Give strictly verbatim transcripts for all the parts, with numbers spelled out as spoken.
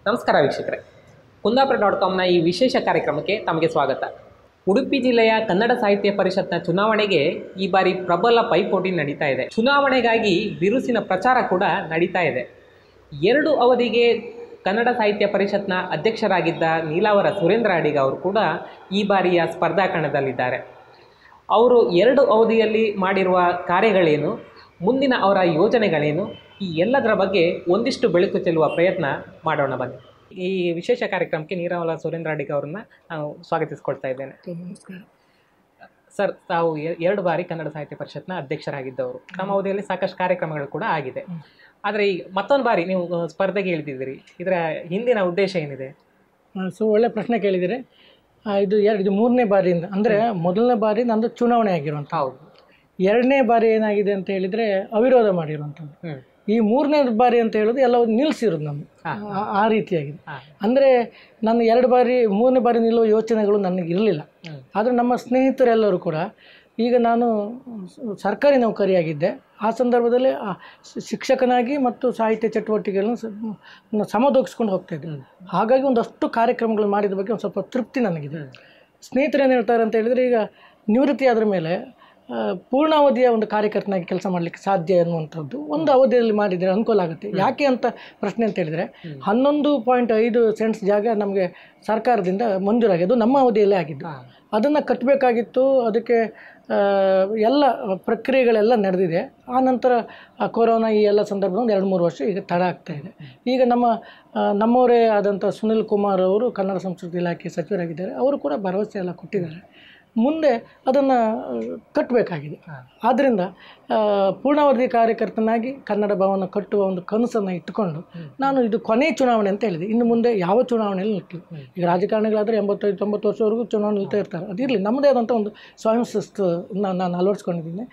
ನಮಸ್ಕಾರ ವೀಕ್ಷಕರೇ, ಕುಂದಾಪುರ ಡಾಟ್ ಕಾಮ್ನ ಈ ವಿಶೇಷ ಕಾರ್ಯಕ್ರಮಕ್ಕೆ ತಮಗೆ ಸ್ವಾಗತ. ಉಡುಪಿ ಜಿಲ್ಲೆಯ ಕನ್ನಡ ಸಾಹಿತ್ಯ ಪರಿಷತ್ನ ಚುನಾವಣೆಗೆ ಈ ಬಾರಿ ಪ್ರಬಲ ಪೈಪೋಟಿ ನಡೀತಾ ಇದೆ. ಚುನಾವಣೆಗಾಗಿ ಬಿರುಸಿನ ಪ್ರಚಾರ ಕೂಡ ನಡೀತಾ ಇದೆ. ಎರಡು ಅವಧಿಗೆ ಕನ್ನಡ ಸಾಹಿತ್ಯ ಪರಿಷತ್ನ ಅಧ್ಯಕ್ಷರಾಗಿದ್ದ ನೀಲಾವರ ಸುರೇಂದ್ರ ಅಡಿಗ ಅವರು ಕೂಡ ಈ ಬಾರಿಯ ಸ್ಪರ್ಧಾ ಕಣದಲ್ಲಿದ್ದಾರೆ. ಅವರು ಎರಡು ಅವಧಿಯಲ್ಲಿ ಮಾಡಿರುವ ಕಾರ್ಯಗಳೇನು, ಮುಂದಿನ ಅವರ ಯೋಜನೆಗಳೇನು, ಈ ಎಲ್ಲದರ ಬಗ್ಗೆ ಒಂದಿಷ್ಟು ಬೆಳಕು ಚೆಲ್ಲುವ ಪ್ರಯತ್ನ ಮಾಡೋಣ ಬನ್ನಿ. ಈ ವಿಶೇಷ ಕಾರ್ಯಕ್ರಮಕ್ಕೆ ನೀಲಾವರ ಸುರೇಂದ್ರ ಅಡಿಗ ಅವರನ್ನ ನಾನು ಸ್ವಾಗತಿಸ್ಕೊಳ್ತಾ ಇದ್ದೇನೆ. ಸರ್, ತಾವು ಎರಡು ಬಾರಿ ಕನ್ನಡ ಸಾಹಿತ್ಯ ಪರಿಷತ್ನ ಅಧ್ಯಕ್ಷರಾಗಿದ್ದವರು. ತಮ್ಮ ಅವಧಿಯಲ್ಲಿ ಸಾಕಷ್ಟು ಕಾರ್ಯಕ್ರಮಗಳು ಕೂಡ ಆಗಿದೆ. ಆದರೆ ಈ ಮತ್ತೊಂದು ಬಾರಿ ನೀವು ಸ್ಪರ್ಧೆಗೆ ಇಳಿದಿದ್ದೀರಿ. ಇದರ ಹಿಂದಿನ ಉದ್ದೇಶ ಏನಿದೆ? ಸೊ ಒಳ್ಳೆ ಪ್ರಶ್ನೆ ಕೇಳಿದರೆ, ಇದು ಎರಡು ಇದು ಮೂರನೇ ಬಾರಿಯಿಂದ, ಅಂದರೆ ಮೊದಲನೇ ಬಾರಿ ನಂದು ಚುನಾವಣೆ ಆಗಿರುವಂಥ, ಹೌದು. ಎರಡನೇ ಬಾರಿ ಏನಾಗಿದೆ ಅಂತ ಹೇಳಿದರೆ ಅವಿರೋಧ ಮಾಡಿರುವಂಥದ್ದು. ಈ ಮೂರನೇ ಬಾರಿ ಅಂತ ಹೇಳೋದು ಎಲ್ಲ ನಿಲ್ಲಿಸಿರೋದು ನಮ್ಗೆ ಆ ರೀತಿಯಾಗಿದೆ. ಅಂದರೆ ನಾನು ಎರಡು ಬಾರಿ ಮೂರನೇ ಬಾರಿ ನಿಲ್ಲುವ ಯೋಚನೆಗಳು ನನಗೆ ಇರಲಿಲ್ಲ. ಆದರೆ ನಮ್ಮ ಸ್ನೇಹಿತರೆಲ್ಲರೂ ಕೂಡ, ಈಗ ನಾನು ಸರ್ಕಾರಿ ನೌಕರಿಯಾಗಿದ್ದೆ, ಆ ಸಂದರ್ಭದಲ್ಲಿ ಶಿಕ್ಷಕನಾಗಿ ಮತ್ತು ಸಾಹಿತ್ಯ ಚಟುವಟಿಕೆಗಳನ್ನು ಸಮದೊಗಿಸ್ಕೊಂಡು ಹೋಗ್ತಾಯಿದ್ದೆ. ಹಾಗಾಗಿ ಒಂದಷ್ಟು ಕಾರ್ಯಕ್ರಮಗಳು ಮಾಡಿದ ಬಗ್ಗೆ ಒಂದು ಸ್ವಲ್ಪ ತೃಪ್ತಿ ನನಗಿದೆ. ಸ್ನೇಹಿತರು ಏನು ಹೇಳ್ತಾರೆ ಅಂತ ಹೇಳಿದರೆ, ಈಗ ನಿವೃತ್ತಿ ಆದ ಮೇಲೆ ಪೂರ್ಣಾವಧಿಯ ಒಂದು ಕಾರ್ಯಕರ್ತನಾಗಿ ಕೆಲಸ ಮಾಡಲಿಕ್ಕೆ ಸಾಧ್ಯ ಅನ್ನುವಂಥದ್ದು ಒಂದು ಅವಧಿಯಲ್ಲಿ ಮಾಡಿದರೆ ಅನುಕೂಲ ಆಗುತ್ತೆ. ಯಾಕೆ ಅಂತ ಪ್ರಶ್ನೆ ಅಂತ ಹೇಳಿದರೆ, ಹನ್ನೊಂದು ಪಾಯಿಂಟ್ ಐದು ಸೆಂಟ್ಸ್ ಜಾಗ ನಮಗೆ ಸರ್ಕಾರದಿಂದ ಮಂಜೂರಾಗಿದ್ದು ನಮ್ಮ ಅವಧಿಯಲ್ಲೇ ಆಗಿದ್ದು. ಅದನ್ನು ಕಟ್ಟಬೇಕಾಗಿತ್ತು. ಅದಕ್ಕೆ ಎಲ್ಲ ಪ್ರಕ್ರಿಯೆಗಳೆಲ್ಲ ನಡೆದಿದೆ. ಆ ನಂತರ ಕೊರೋನಾ ಈ ಎಲ್ಲ ಸಂದರ್ಭ ಒಂದು ಎರಡು ಮೂರು ವರ್ಷ ಈಗ ತಡ ಆಗ್ತಾ ಇದೆ. ಈಗ ನಮ್ಮ ನಮ್ಮವರೇ ಆದಂಥ ಸುನಿಲ್ ಕುಮಾರ್ ಅವರು ಕನ್ನಡ ಸಂಸ್ಕೃತಿ ಇಲಾಖೆ ಸಚಿವರಾಗಿದ್ದಾರೆ. ಅವರು ಕೂಡ ಭರವಸೆ ಎಲ್ಲ ಕೊಟ್ಟಿದ್ದಾರೆ. ಮುಂದೆ ಅದನ್ನು ಕಟ್ಟಬೇಕಾಗಿದೆ. ಆದ್ದರಿಂದ ಪೂರ್ಣಾವಧಿ ಕಾರ್ಯಕರ್ತನಾಗಿ ಕನ್ನಡ ಭವನ ಕಟ್ಟುವ ಒಂದು ಕನಸನ್ನು ಇಟ್ಟುಕೊಂಡು ನಾನು ಇದು ಕೊನೆಯ ಚುನಾವಣೆ ಅಂತ ಹೇಳಿದೆ. ಇನ್ನು ಮುಂದೆ ಯಾವ ಚುನಾವಣೆಯಲ್ಲಿ ನಿಲ್ತೀವಿ. ಈಗ ರಾಜಕಾರಣಿಗಳಾದರೆ ಎಂಬತ್ತೈದು ತೊಂಬತ್ತು ವರ್ಷವರೆಗೂ ಚುನಾವಣೆ ನಿಲ್ತಾ ಇರ್ತಾರೆ. ಅದಿರಲಿ, ನಮ್ಮದೇ ಆದಂಥ ಒಂದು ಸ್ವಯಂ ಶಿಸ್ತು ನಾನು ಅಳವಡಿಸ್ಕೊಂಡಿದ್ದೀನಿ.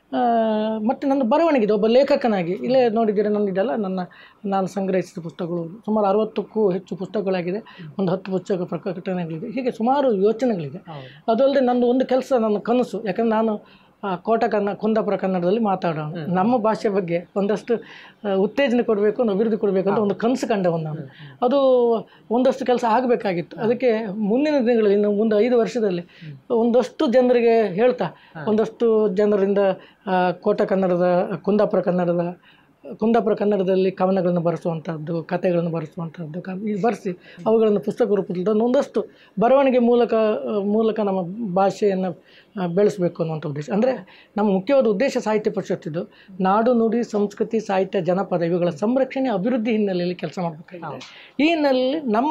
ಮತ್ತು ನನ್ನ ಬರವಣಿಗೆ ಒಬ್ಬ ಲೇಖಕನಾಗಿ ಇಲ್ಲೇ ನೋಡಿದ್ದೀರಿ, ನನ್ನದೆಲ್ಲ ನನ್ನ ನಾನು ಸಂಗ್ರಹಿಸಿದ ಪುಸ್ತಕಗಳು ಸುಮಾರು ಅರವತ್ತಕ್ಕೂ ಹೆಚ್ಚು ಪುಸ್ತಕಗಳಾಗಿದೆ. ಒಂದು ಹತ್ತು ಪುಸ್ತಕ ಪ್ರಕಟಣೆಗಳಿದೆ. ಹೀಗೆ ಸುಮಾರು ಯೋಚನೆಗಳಿದೆ. ಅದಲ್ಲದೆ ನನ್ನ ಒಂದು ಕೆಲಸ, ನನ್ನ ಕನಸು, ಯಾಕಂದರೆ ನಾನು ಕೋಟ ಕನ್ನ ಕುಂದಾಪುರ ಕನ್ನಡದಲ್ಲಿ ಮಾತಾಡೋಣ, ನಮ್ಮ ಭಾಷೆ ಬಗ್ಗೆ ಒಂದಷ್ಟು ಉತ್ತೇಜನ ಕೊಡಬೇಕು, ಒಂದು ಅಭಿವೃದ್ಧಿ ಕೊಡಬೇಕು ಅಂತ ಒಂದು ಕನಸು ಕಂಡವನು ನಾನು. ಅದು ಒಂದಷ್ಟು ಕೆಲಸ ಆಗಬೇಕಾಗಿತ್ತು. ಅದಕ್ಕೆ ಮುಂದಿನ ದಿನಗಳಲ್ಲಿ, ಇನ್ನು ಮುಂದೆ ಐದು ವರ್ಷದಲ್ಲಿ ಒಂದಷ್ಟು ಜನರಿಗೆ ಹೇಳ್ತಾ, ಒಂದಷ್ಟು ಜನರಿಂದ ಕೋಟ ಕನ್ನಡದ ಕುಂದಾಪುರ ಕನ್ನಡದ ಕುಂದಾಪುರ ಕನ್ನಡದಲ್ಲಿ ಕವನಗಳನ್ನು ಬರೆಸುವಂಥದ್ದು, ಕಥೆಗಳನ್ನು ಬರೆಸುವಂಥದ್ದು ಬರೆಸಿ ಅವುಗಳನ್ನು ಪುಸ್ತಕ ರೂಪದಲ್ಲಿ ಒಂದಷ್ಟು ಬರವಣಿಗೆ ಮೂಲಕ ಮೂಲಕ ನಮ್ಮ ಭಾಷೆಯನ್ನು ಬೆಳೆಸಬೇಕು ಅನ್ನುವಂಥ ಉದ್ದೇಶ. ಅಂದರೆ ನಮ್ಮ ಮುಖ್ಯವಾದ ಉದ್ದೇಶ ಸಾಹಿತ್ಯ ಪರಿಷತ್ತಿದ್ದು ನಾಡು, ನುಡಿ, ಸಂಸ್ಕೃತಿ, ಸಾಹಿತ್ಯ, ಜನಪದ ಇವುಗಳ ಸಂರಕ್ಷಣೆ, ಅಭಿವೃದ್ಧಿ ಹಿನ್ನೆಲೆಯಲ್ಲಿ ಕೆಲಸ ಮಾಡಬೇಕಾಗಿದೆ. ಈ ಹಿನ್ನೆಲೆಯಲ್ಲಿ ನಮ್ಮ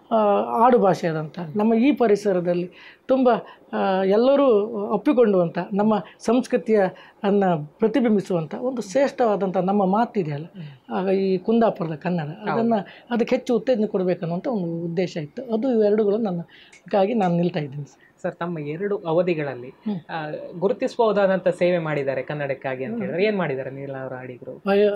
ಆಡು ಭಾಷೆಯಾದಂಥ ನಮ್ಮ ಈ ಪರಿಸರದಲ್ಲಿ ತುಂಬ ಎಲ್ಲರೂ ಒಪ್ಪಿಕೊಳ್ಳುವಂಥ ನಮ್ಮ ಸಂಸ್ಕೃತಿಯನ್ನು ಪ್ರತಿಬಿಂಬಿಸುವಂಥ ಒಂದು ಶ್ರೇಷ್ಠವಾದಂಥ ನಮ್ಮ ಮಾತಿದೆಯಲ್ಲ, ಆಗ ಈ ಕುಂದಾಪುರದ ಕನ್ನಡ, ಅದನ್ನು ಅದಕ್ಕೆ ಹೆಚ್ಚು ಉತ್ತೇಜನ ಕೊಡಬೇಕನ್ನುವಂಥ ಒಂದು ಉದ್ದೇಶ ಇತ್ತು. ಅದು ಇವೆರಡುಗಳು ನನ್ನಕ್ಕಾಗಿ ನಾನು ನಿಲ್ತಾ ಇದ್ದೀನಿ. ಸರ್, ತಮ್ಮ ಎರಡು ಅವಧಿಗಳಲ್ಲಿ ಗುರುತಿಸಬಹುದಾದಂಥ ಸೇವೆ ಮಾಡಿದ್ದಾರೆ ಕನ್ನಡಕ್ಕಾಗಿ ಅಂತ ಹೇಳಿದ್ರೆ ಏನು ಮಾಡಿದ್ದಾರೆ ನೀಲಾವರ ಅಡಿಗರು?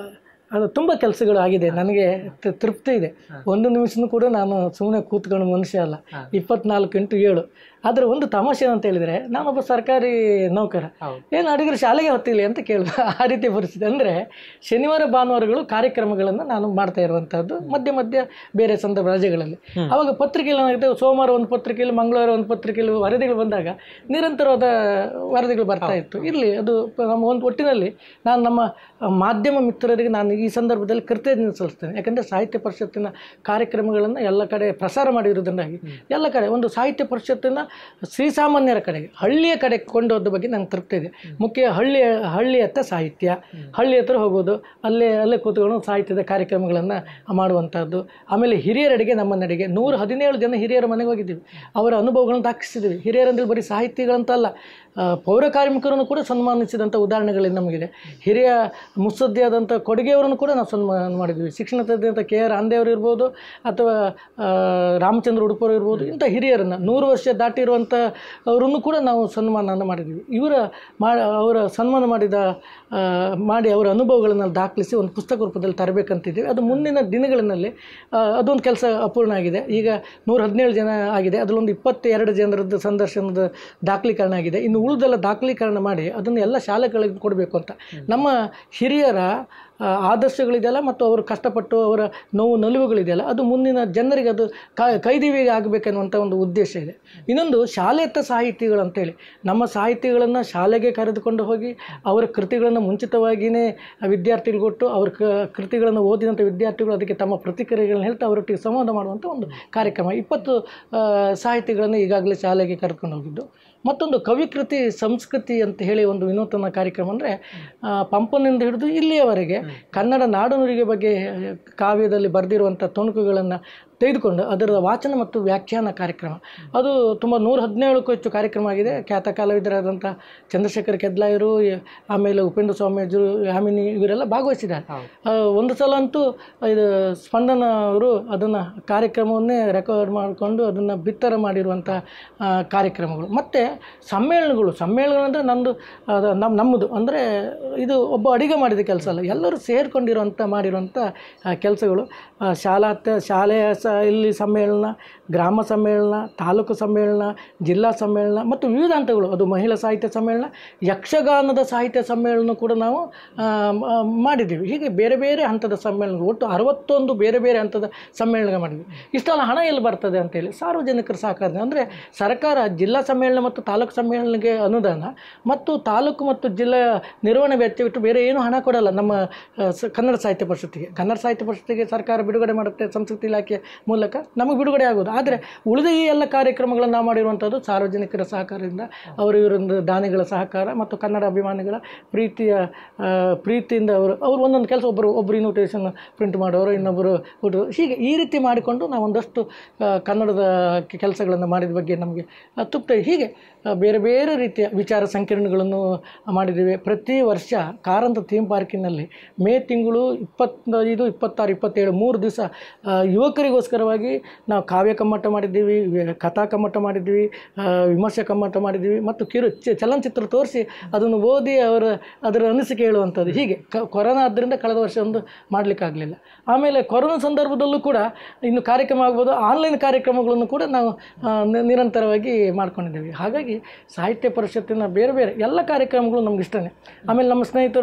ಅದು ತುಂಬ ಕೆಲಸಗಳು ಆಗಿದೆ. ನನಗೆ ತೃಪ್ತಿ ಇದೆ. ಒಂದು ನಿಮಿಷನೂ ಕೂಡ ನಾನು ಸುಮ್ಮನೆ ಕೂತ್ಕೊಂಡು ಮನುಷ್ಯ ಅಲ್ಲ, ಇಪ್ಪತ್ನಾಲ್ಕು ಇಂಟು ಏಳು. ಆದರೆ ಒಂದು ತಮಾಷೆ ಅಂತ ಹೇಳಿದರೆ, ನಾನೊಬ್ಬ ಸರ್ಕಾರಿ ನೌಕರ, ಏನು ಅಡಿಗರು ಶಾಲೆಗೆ ಹೊತ್ತಿಲ್ಲ ಅಂತ ಕೇಳಿದೆ. ಆ ರೀತಿ ಪರಿಸ್ಥಿತಿ. ಅಂದರೆ ಶನಿವಾರ ಭಾನುವಾರಗಳು ಕಾರ್ಯಕ್ರಮಗಳನ್ನು ನಾನು ಮಾಡ್ತಾ ಇರುವಂಥದ್ದು, ಮಧ್ಯ ಮಧ್ಯ ಬೇರೆ ಸಂದರ್ಭ ರಜೆಗಳಲ್ಲಿ. ಆವಾಗ ಪತ್ರಿಕೆಯಲ್ಲಿ ಏನಾಗುತ್ತೆ, ಸೋಮವಾರ ಒಂದು ಪತ್ರಿಕೆಯಲ್ಲಿ, ಮಂಗಳವಾರ ಒಂದು ಪತ್ರಿಕೆಯಲ್ಲಿ ವರದಿಗಳು ಬಂದಾಗ ನಿರಂತರವಾದ ವರದಿಗಳು ಬರ್ತಾ ಇತ್ತು. ಇರಲಿ, ಅದು ನಮ್ಮ ಒಂದು ಒಟ್ಟಿನಲ್ಲಿ ನಾನು ನಮ್ಮ ಮಾಧ್ಯಮ ಮಿತ್ರರಿಗೆ ನಾನು ಈ ಸಂದರ್ಭದಲ್ಲಿ ಕೃತಜ್ಞತೆ ಸಲ್ಲಿಸ್ತೇನೆ. ಯಾಕಂದರೆ ಸಾಹಿತ್ಯ ಪರಿಷತ್ತಿನ ಕಾರ್ಯಕ್ರಮಗಳನ್ನು ಎಲ್ಲ ಕಡೆ ಪ್ರಸಾರ ಮಾಡಿರೋದ್ರಿಂದಾಗಿ ಎಲ್ಲ ಕಡೆ ಒಂದು ಸಾಹಿತ್ಯ ಪರಿಷತ್ತಿನ ಶ್ರೀಸಾಮಾನ್ಯರ ಕಡೆಗೆ, ಹಳ್ಳಿಯ ಕಡೆ ಕೊಂಡೋದ ಬಗ್ಗೆ ನಂಗೆ ತೃಪ್ತಿ ಇದೆ. ಮುಖ್ಯ ಹಳ್ಳಿಯ ಹಳ್ಳಿಯತ್ತ ಸಾಹಿತ್ಯ, ಹಳ್ಳಿ ಹತ್ರ ಹೋಗೋದು, ಅಲ್ಲೇ ಅಲ್ಲೇ ಕೂತ್ಕೊಂಡು ಸಾಹಿತ್ಯದ ಕಾರ್ಯಕ್ರಮಗಳನ್ನು ಮಾಡುವಂಥದ್ದು. ಆಮೇಲೆ ಹಿರಿಯರಡೆಗೆ, ನಮ್ಮ ನಡೆಗೆ ನೂರ ಹದಿನೇಳು ಜನ ಹಿರಿಯರ ಮನೆಗೆ ಹೋಗಿದ್ದೀವಿ. ಅವರ ಅನುಭವಗಳನ್ನು ದಾಖಲಿಸಿದ್ದೀವಿ. ಹಿರಿಯರಂದ್ರೆ ಬರೀ ಸಾಹಿತಿಗಳಂತಲ್ಲ, ಪೌರ ಕಾರ್ಮಿಕರನ್ನು ಕೂಡ ಸನ್ಮಾನಿಸಿದಂಥ ಉದಾಹರಣೆಗಳು ನಮಗಿದೆ. ಹಿರಿಯ ಮುತ್ಸದ್ದಿಯಾದಂಥ ಕೊಡುಗೆಯವರನ್ನು ಕೂಡ ನಾವು ಸನ್ಮಾನ ಮಾಡಿದ್ವಿ. ಶಿಕ್ಷಣ ತಜ್ಞಂಥ ಕೆ ಆರ್ ಆಂದೇವರು ಇರ್ಬೋದು, ಅಥವಾ ರಾಮಚಂದ್ರ ಉಡುಪರು ಇರ್ಬೋದು, ಇಂಥ ಹಿರಿಯರನ್ನು ನೂರು ವರ್ಷ ದಾಟಿರುವಂಥ ಅವರನ್ನು ಕೂಡ ನಾವು ಸನ್ಮಾನವನ್ನು ಮಾಡಿದ್ವಿ. ಇವರ ಮಾ ಅವರ ಸನ್ಮಾನ ಮಾಡಿದ ಮಾಡಿ ಅವರ ಅನುಭವಗಳನ್ನು ದಾಖಲಿಸಿ ಒಂದು ಪುಸ್ತಕ ರೂಪದಲ್ಲಿ ತರಬೇಕಂತಿದ್ದೀವಿ. ಅದು ಮುಂದಿನ ದಿನಗಳಲ್ಲಿ ಅದೊಂದು ಕೆಲಸ ಅಪೂರ್ಣ ಆಗಿದೆ. ಈಗ ನೂರ ಹದಿನೇಳು ಜನ ಆಗಿದೆ. ಅದರಲ್ಲೊಂದು ಇಪ್ಪತ್ತೆರಡು ಜನರದ್ದು ಸಂದರ್ಶನದ ದಾಖಲೀಕರಣ ಆಗಿದೆ. ಇನ್ನು ಉಳಿದೆಲ್ಲ ದಾಖಲೀಕರಣ ಮಾಡಿ ಅದನ್ನು ಎಲ್ಲ ಶಾಲೆಗಳಿಗೆ ಕೊಡಬೇಕು ಅಂತ ನಮ್ಮ ಹಿರಿಯರ ಆದರ್ಶಗಳಿದೆಯಲ್ಲ ಮತ್ತು ಅವರು ಕಷ್ಟಪಟ್ಟು ಅವರ ನೋವು ನಲಿವುಗಳಿದೆಯಲ್ಲ ಅದು ಮುಂದಿನ ಜನರಿಗೆ ಅದು ಕೈದಿವಿಗೆ ಆಗಬೇಕನ್ನುವಂಥ ಒಂದು ಉದ್ದೇಶ ಇದೆ. ಇನ್ನೊಂದು ಶಾಲೆಯತ್ತ ಸಾಹಿತಿಗಳು ಅಂತೇಳಿ ನಮ್ಮ ಸಾಹಿತಿಗಳನ್ನು ಶಾಲೆಗೆ ಕರೆದುಕೊಂಡು ಹೋಗಿ ಅವರ ಕೃತಿಗಳನ್ನು ಮುಂಚಿತವಾಗಿಯೇ ವಿದ್ಯಾರ್ಥಿಗಳು ಕೊಟ್ಟು ಅವ್ರ ಕೃತಿಗಳನ್ನು ಓದಿದಂಥ ವಿದ್ಯಾರ್ಥಿಗಳು ಅದಕ್ಕೆ ತಮ್ಮ ಪ್ರತಿಕ್ರಿಯೆಗಳನ್ನು ಹೇಳ್ತಾ ಅವರೊಟ್ಟಿಗೆ ಸಂವಾದ ಮಾಡುವಂಥ ಒಂದು ಕಾರ್ಯಕ್ರಮ. ಇಪ್ಪತ್ತು ಸಾಹಿತಿಗಳನ್ನು ಈಗಾಗಲೇ ಶಾಲೆಗೆ ಕರ್ಕೊಂಡು ಹೋಗಿದ್ದು. ಮತ್ತೊಂದು ಕವಿಕೃತಿ ಸಂಸ್ಕೃತಿ ಅಂತ ಹೇಳಿ ಒಂದು ವಿನೂತನ ಕಾರ್ಯಕ್ರಮ ಅಂದರೆ ಪಂಪನಿಂದ ಹಿಡಿದು ಇಲ್ಲಿಯವರೆಗೆ ಕನ್ನಡ ನಾಡುನುಡಿಗೆ ಬಗ್ಗೆ ಕಾವ್ಯದಲ್ಲಿ ಬರೆದಿರುವಂಥ ತುಣುಕುಗಳನ್ನು ತೆಗೆದುಕೊಂಡು ಅದರ ವಾಚನ ಮತ್ತು ವ್ಯಾಖ್ಯಾನ ಕಾರ್ಯಕ್ರಮ ಅದು ತುಂಬ ನೂರ ಹದಿನೇಳಕ್ಕೂ ಹೆಚ್ಚು ಕಾರ್ಯಕ್ರಮ ಆಗಿದೆ. ಖ್ಯಾತ ಕಲಾವಿದರಾದಂಥ ಚಂದ್ರಶೇಖರ್ ಕೆದ್ಲಾಯರು, ಆಮೇಲೆ ಉಪೇಂದ್ರ ಸ್ವಾಮಿಯವರು, ಯಾಮಿನಿ ಇವರೆಲ್ಲ ಭಾಗವಹಿಸಿದ್ದಾರೆ. ಒಂದು ಸಲ ಅಂತೂ ಇದು ಸ್ಪಂದನ ಅವರು ಅದನ್ನು ಕಾರ್ಯಕ್ರಮವನ್ನೇ ರೆಕಾರ್ಡ್ ಮಾಡಿಕೊಂಡು ಅದನ್ನು ಬಿತ್ತರ ಮಾಡಿರುವಂಥ ಕಾರ್ಯಕ್ರಮಗಳು. ಮತ್ತು ಸಮ್ಮೇಳನಗಳು ಸಮ್ಮೇಳನ ಅಂದರೆ ನಂದು ನಮ್ಮ ನಮ್ಮದು ಅಂದರೆ ಇದು ಒಬ್ಬ ಅಡಿಗೆ ಮಾಡಿದ ಕೆಲಸ ಅಲ್ಲ, ಎಲ್ಲರೂ ಸೇರಿಕೊಂಡಿರುವಂಥ ಮಾಡಿರುವಂಥ ಕೆಲಸಗಳು. ಶಾಲಾ ಶಾಲೆಯ ಸ ಇಲ್ಲಿ ಸಮ್ಮೇಳನ, ಗ್ರಾಮ ಸಮ್ಮೇಳನ, ತಾಲೂಕು ಸಮ್ಮೇಳನ, ಜಿಲ್ಲಾ ಸಮ್ಮೇಳನ ಮತ್ತು ವಿವಿಧ ಹಂತಗಳು. ಅದು ಮಹಿಳಾ ಸಾಹಿತ್ಯ ಸಮ್ಮೇಳನ, ಯಕ್ಷಗಾನದ ಸಾಹಿತ್ಯ ಸಮ್ಮೇಳನ ಕೂಡ ನಾವು ಮಾಡಿದ್ದೀವಿ. ಹೀಗೆ ಬೇರೆ ಬೇರೆ ಹಂತದ ಸಮ್ಮೇಳನ, ಒಟ್ಟು ಅರವತ್ತೊಂದು ಬೇರೆ ಬೇರೆ ಹಂತದ ಸಮ್ಮೇಳನ ಮಾಡಿದ್ವಿ. ಇಷ್ಟೆಲ್ಲ ಹಣ ಎಲ್ಲಿ ಬರ್ತದೆ ಅಂತೇಳಿ ಸಾರ್ವಜನಿಕರ ಸಹಕಾರ ಅಂದರೆ ಸರ್ಕಾರ ಜಿಲ್ಲಾ ಸಮ್ಮೇಳನ ಮತ್ತು ತಾಲೂಕು ಸಮ್ಮೇಳನಕ್ಕೆ ಅನುದಾನ ಮತ್ತು ತಾಲೂಕು ಮತ್ತು ಜಿಲ್ಲೆಯ ನಿರ್ವಹಣೆ ವೆಚ್ಚ ಬಿಟ್ಟು ಬೇರೆ ಏನೂ ಹಣ ಕೊಡಲ್ಲ ನಮ್ಮ ಕನ್ನಡ ಸಾಹಿತ್ಯ ಪರಿಷತ್ತಿಗೆ. ಕನ್ನಡ ಸಾಹಿತ್ಯ ಪರಿಷತ್ತಿಗೆ ಸರ್ಕಾರ ಬಿಡುಗಡೆ ಮಾಡುತ್ತೆ ಸಂಸ್ಕೃತಿ ಇಲಾಖೆ ಮೂಲಕ, ನಮಗೆ ಬಿಡುಗಡೆ ಆಗೋದು. ಆದರೆ ಉಳಿದ ಈ ಎಲ್ಲ ಕಾರ್ಯಕ್ರಮಗಳನ್ನು ನಾವು ಮಾಡಿರುವಂಥದ್ದು ಸಾರ್ವಜನಿಕರ ಸಹಕಾರದಿಂದ, ಅವರು ಇವರೊಂದು ದಾನಿಗಳ ಸಹಕಾರ ಮತ್ತು ಕನ್ನಡ ಅಭಿಮಾನಿಗಳ ಪ್ರೀತಿಯ ಪ್ರೀತಿಯಿಂದ ಅವರು ಅವರು ಒಂದೊಂದು ಕೆಲಸ ಒಬ್ಬರು ಒಬ್ಬರು ಇನ್ವಿಟೇಷನ್ ಪ್ರಿಂಟ್ ಮಾಡೋರು, ಇನ್ನೊಬ್ಬರು ಕೊಟ್ಟರು, ಹೀಗೆ ಈ ರೀತಿ ಮಾಡಿಕೊಂಡು ನಾವು ಒಂದಷ್ಟು ಕನ್ನಡದ ಕೆಲಸಗಳನ್ನು ಮಾಡಿದ ಬಗ್ಗೆ ನಮಗೆ ತೃಪ್ತಿ. ಹೀಗೆ ಬೇರೆ ಬೇರೆ ರೀತಿಯ ವಿಚಾರ ಸಂಕಿರಣಗಳನ್ನು ಮಾಡಿದ್ದೀವಿ. ಪ್ರತಿ ವರ್ಷ ಕಾರಂತ ಥೀಮ್ ಪಾರ್ಕಿನಲ್ಲಿ ಮೇ ತಿಂಗಳು ಇಪ್ಪತ್ತೈದು ಇಪ್ಪತ್ತಾರು ಇಪ್ಪತ್ತೇಳು ಮೂರು ದಿವಸ ಯುವಕರಿಗೋಸ್ಕರವಾಗಿ ನಾವು ಕಾವ್ಯ ಕಮ್ಮಟ ಮಾಡಿದ್ದೀವಿ, ಕಥಾ ಕಮ್ಮಟ ಮಾಡಿದ್ದೀವಿ, ವಿಮರ್ಶೆ ಕಮ್ಮಟ ಮಾಡಿದ್ದೀವಿ ಮತ್ತು ಕಿರು ಚಲನಚಿತ್ರ ತೋರಿಸಿ ಅದನ್ನು ಓದಿ ಅವರ ಅದರ ಅನಿಸಿಕೆ ಹೇಳುವಂಥದ್ದು. ಹೀಗೆ ಕ ಕೊರೋನಾ ಆದ್ದರಿಂದ ಕಳೆದ ವರ್ಷ ಒಂದು ಮಾಡಲಿಕ್ಕಾಗಲಿಲ್ಲ. ಆಮೇಲೆ ಕೊರೋನಾ ಸಂದರ್ಭದಲ್ಲೂ ಕೂಡ ಇನ್ನು ಕಾರ್ಯಕ್ರಮ ಆಗ್ಬೋದು, ಆನ್ಲೈನ್ ಕಾರ್ಯಕ್ರಮಗಳನ್ನು ಕೂಡ ನಾವು ನಿರಂತರವಾಗಿ ಮಾಡ್ಕೊಂಡಿದ್ದೇವೆ. ಹಾಗಾಗಿ ಸಾಹಿತ್ಯ ಪರಿಷತ್ತಿನ ಬೇರೆ ಬೇರೆ ಎಲ್ಲ ಕಾರ್ಯಕ್ರಮಗಳು ನಮ್ಗೆ ಇಷ್ಟನೇ. ಆಮೇಲೆ ನಮ್ಮ ಸ್ನೇಹಿತರು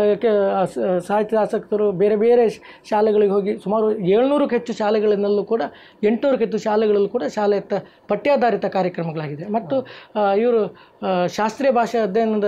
ಸಾಹಿತ್ಯ ಆಸಕ್ತರು ಬೇರೆ ಬೇರೆ ಶಾಲೆಗಳಿಗೆ ಹೋಗಿ ಸುಮಾರು ಏಳ್ನೂರಕ್ಕೂ ಹೆಚ್ಚು ಶಾಲೆಗಳನ್ನಲ್ಲೂ ಕೂಡ ಎಂಟುನೂರಕ್ಕೂ ಹೆಚ್ಚು ಶಾಲೆಗಳಲ್ಲೂ ಕೂಡ ಶಾಲೆಯತ್ತ ಪಠ್ಯಾಧಾರಿತ ಕಾರ್ಯಕ್ರಮಗಳಾಗಿದೆ. ಮತ್ತು ಇವರು ಶಾಸ್ತ್ರೀಯ ಭಾಷೆ ಅಧ್ಯಯನದ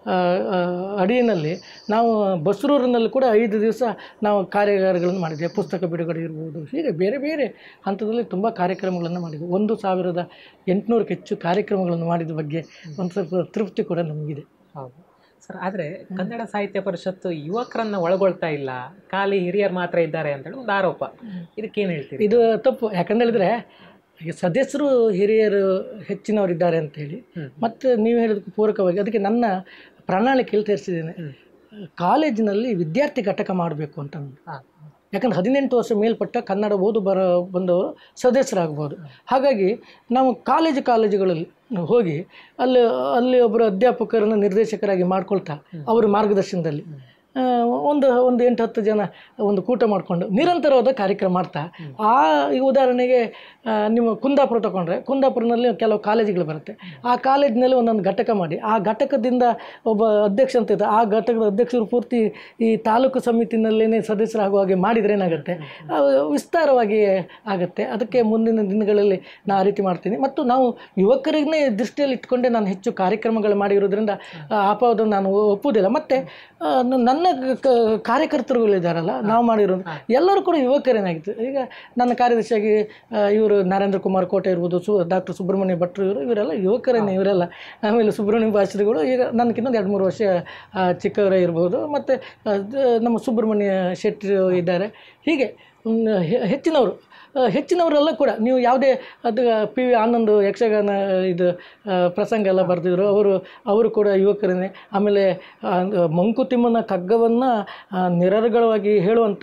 ಅಡಿಯಲ್ಲಿ ನಾವು ಬಸರೂರಿನಲ್ಲಿ ಕೂಡ ಐದು ದಿವಸ ನಾವು ಕಾರ್ಯಾಗಾರಗಳನ್ನು ಮಾಡಿದ್ದೇವೆ. ಪುಸ್ತಕ ಬಿಡುಗಡೆ ಇರ್ಬೋದು, ಹೀಗೆ ಬೇರೆ ಬೇರೆ ಹಂತದಲ್ಲಿ ತುಂಬ ಕಾರ್ಯಕ್ರಮಗಳನ್ನು ಮಾಡಿದ್ವಿ. ಒಂದು ಸಾವಿರದ ಎಂಟುನೂರಕ್ಕೂ ಹೆಚ್ಚು ಕಾರ್ಯಕ್ರಮಗಳನ್ನು ಮಾಡಿದ ಬಗ್ಗೆ ಒಂದು ಸ್ವಲ್ಪ ತೃಪ್ತಿ ಕೂಡ ನಮಗಿದೆ. ಹೌದು ಸರ್. ಆದರೆ ಕನ್ನಡ ಸಾಹಿತ್ಯ ಪರಿಷತ್ತು ಯುವಕರನ್ನು ಒಳಗೊಳ್ತಾ ಇಲ್ಲ, ಖಾಲಿ ಹಿರಿಯರು ಮಾತ್ರ ಇದ್ದಾರೆ ಅಂತೇಳಿ ಒಂದು ಆರೋಪ. ಇದಕ್ಕೇನು ಹೇಳ್ತೀರಿ? ಇದು ತಪ್ಪು. ಯಾಕಂತ ಹೇಳಿದ್ರೆ ಈಗ ಸದಸ್ಯರು ಹಿರಿಯರು ಹೆಚ್ಚಿನವರಿದ್ದಾರೆ ಅಂತೇಳಿ, ಮತ್ತು ನೀವು ಹೇಳಿದಕ್ಕೆ ಪೂರಕವಾಗಿ ಅದಕ್ಕೆ ನನ್ನ ಪ್ರಣಾಳಿಕೆಯಲ್ಲಿ ತೋರಿಸಿದ್ದೇನೆ, ಕಾಲೇಜಿನಲ್ಲಿ ವಿದ್ಯಾರ್ಥಿ ಘಟಕ ಮಾಡಬೇಕು ಅಂತ. ಯಾಕಂದರೆ ಹದಿನೆಂಟು ವರ್ಷ ಮೇಲ್ಪಟ್ಟ ಕನ್ನಡ ಓದು ಬರ ಬಂದವರು ಸದಸ್ಯರಾಗ್ಬೋದು. ಹಾಗಾಗಿ ನಾವು ಕಾಲೇಜು ಕಾಲೇಜುಗಳಲ್ಲಿ ಹೋಗಿ ಅಲ್ಲಿ ಅಲ್ಲಿ ಒಬ್ಬರು ಅಧ್ಯಾಪಕರನ್ನು ನಿರ್ದೇಶಕರಾಗಿ ಮಾಡ್ಕೊಳ್ತಾ ಅವರ ಮಾರ್ಗದರ್ಶನದಲ್ಲಿ ಒಂದು ಒಂದು ಎಂಟು ಹತ್ತು ಜನ ಒಂದು ಕೂಟ ಮಾಡಿಕೊಂಡು ನಿರಂತರವಾದ ಕಾರ್ಯಕ್ರಮ ಮಾಡ್ತಾ, ಆ ಈಗ ಉದಾಹರಣೆಗೆ ನಿಮ್ಮ ಕುಂದಾಪುರ ತಗೊಂಡ್ರೆ ಕುಂದಾಪುರನಲ್ಲಿ ಕೆಲವು ಕಾಲೇಜುಗಳು ಬರುತ್ತೆ. ಆ ಕಾಲೇಜಿನಲ್ಲಿ ಒಂದೊಂದು ಘಟಕ ಮಾಡಿ ಆ ಘಟಕದಿಂದ ಒಬ್ಬ ಅಧ್ಯಕ್ಷ ಅಂತ ಇದ್ದ, ಆ ಘಟಕದ ಅಧ್ಯಕ್ಷರು ಪೂರ್ತಿ ಈ ತಾಲೂಕು ಸಮಿತಿನಲ್ಲೇ ಸದಸ್ಯರಾಗುವ ಹಾಗೆ ಮಾಡಿದರೆ ಏನಾಗುತ್ತೆ, ವಿಸ್ತಾರವಾಗಿ ಆಗುತ್ತೆ. ಅದಕ್ಕೆ ಮುಂದಿನ ದಿನಗಳಲ್ಲಿ ನಾನು ಆ ರೀತಿ ಮಾಡ್ತೀನಿ. ಮತ್ತು ನಾವು ಯುವಕರಿಗೇ ದೃಷ್ಟಿಯಲ್ಲಿ ಇಟ್ಕೊಂಡೆ ನಾನು ಹೆಚ್ಚು ಕಾರ್ಯಕ್ರಮಗಳು ಮಾಡಿರೋದ್ರಿಂದ ಆಪಾದನ್ನು ನಾನು ಒಪ್ಪುವುದಿಲ್ಲ. ಮತ್ತು ನನ್ನ ಕಾರ್ಯಕರ್ತರುಗಳಿದ್ದಾರಲ್ಲ, ನಾವು ಮಾಡಿರೋದು ಎಲ್ಲರೂ ಕೂಡ ಯುವಕರೇನಾಗಿತ್ತು. ಈಗ ನನ್ನ ಕಾರ್ಯದರ್ಶಿಯಾಗಿ ಇವರು ನರೇಂದ್ರ ಕುಮಾರ್ ಕೋಟೆ ಇರ್ಬೋದು, ಸು ಡಾಕ್ಟರ್ ಸುಬ್ರಹ್ಮಣ್ಯ ಭಟ್ರು ಇವರು ಇವರೆಲ್ಲ ಯುವಕರೇನೆ ಇವರೆಲ್ಲ. ಆಮೇಲೆ ಸುಬ್ರಹ್ಮಣ್ಯ ಭಾಷರಿಗಳು ಈಗ ನನಗಿನ್ನೊಂದು ಎರಡು ಮೂರು ವರ್ಷ ಚಿಕ್ಕವರೇ ಇರ್ಬೋದು. ಮತ್ತು ನಮ್ಮ ಸುಬ್ರಹ್ಮಣ್ಯ ಶೆಟ್ಟಿ ಇದ್ದಾರೆ. ಹೀಗೆ ಹೆಚ್ಚಿನವರು ಹೆಚ್ಚಿನವರೆಲ್ಲ ಕೂಡ ನೀವು ಯಾವುದೇ ಅದು ಪಿ ವಿ ಆನಂದ್ ಯಕ್ಷಗಾನ ಇದು ಪ್ರಸಂಗ ಎಲ್ಲ ಬರೆದಿದ್ರು, ಅವರು ಅವರು ಕೂಡ ಯುವಕರೇ. ಆಮೇಲೆ ಮಂಕುತಿಮ್ಮನ ಕಗ್ಗವನ್ನು ನಿರರ್ಗಳವಾಗಿ ಹೇಳುವಂಥ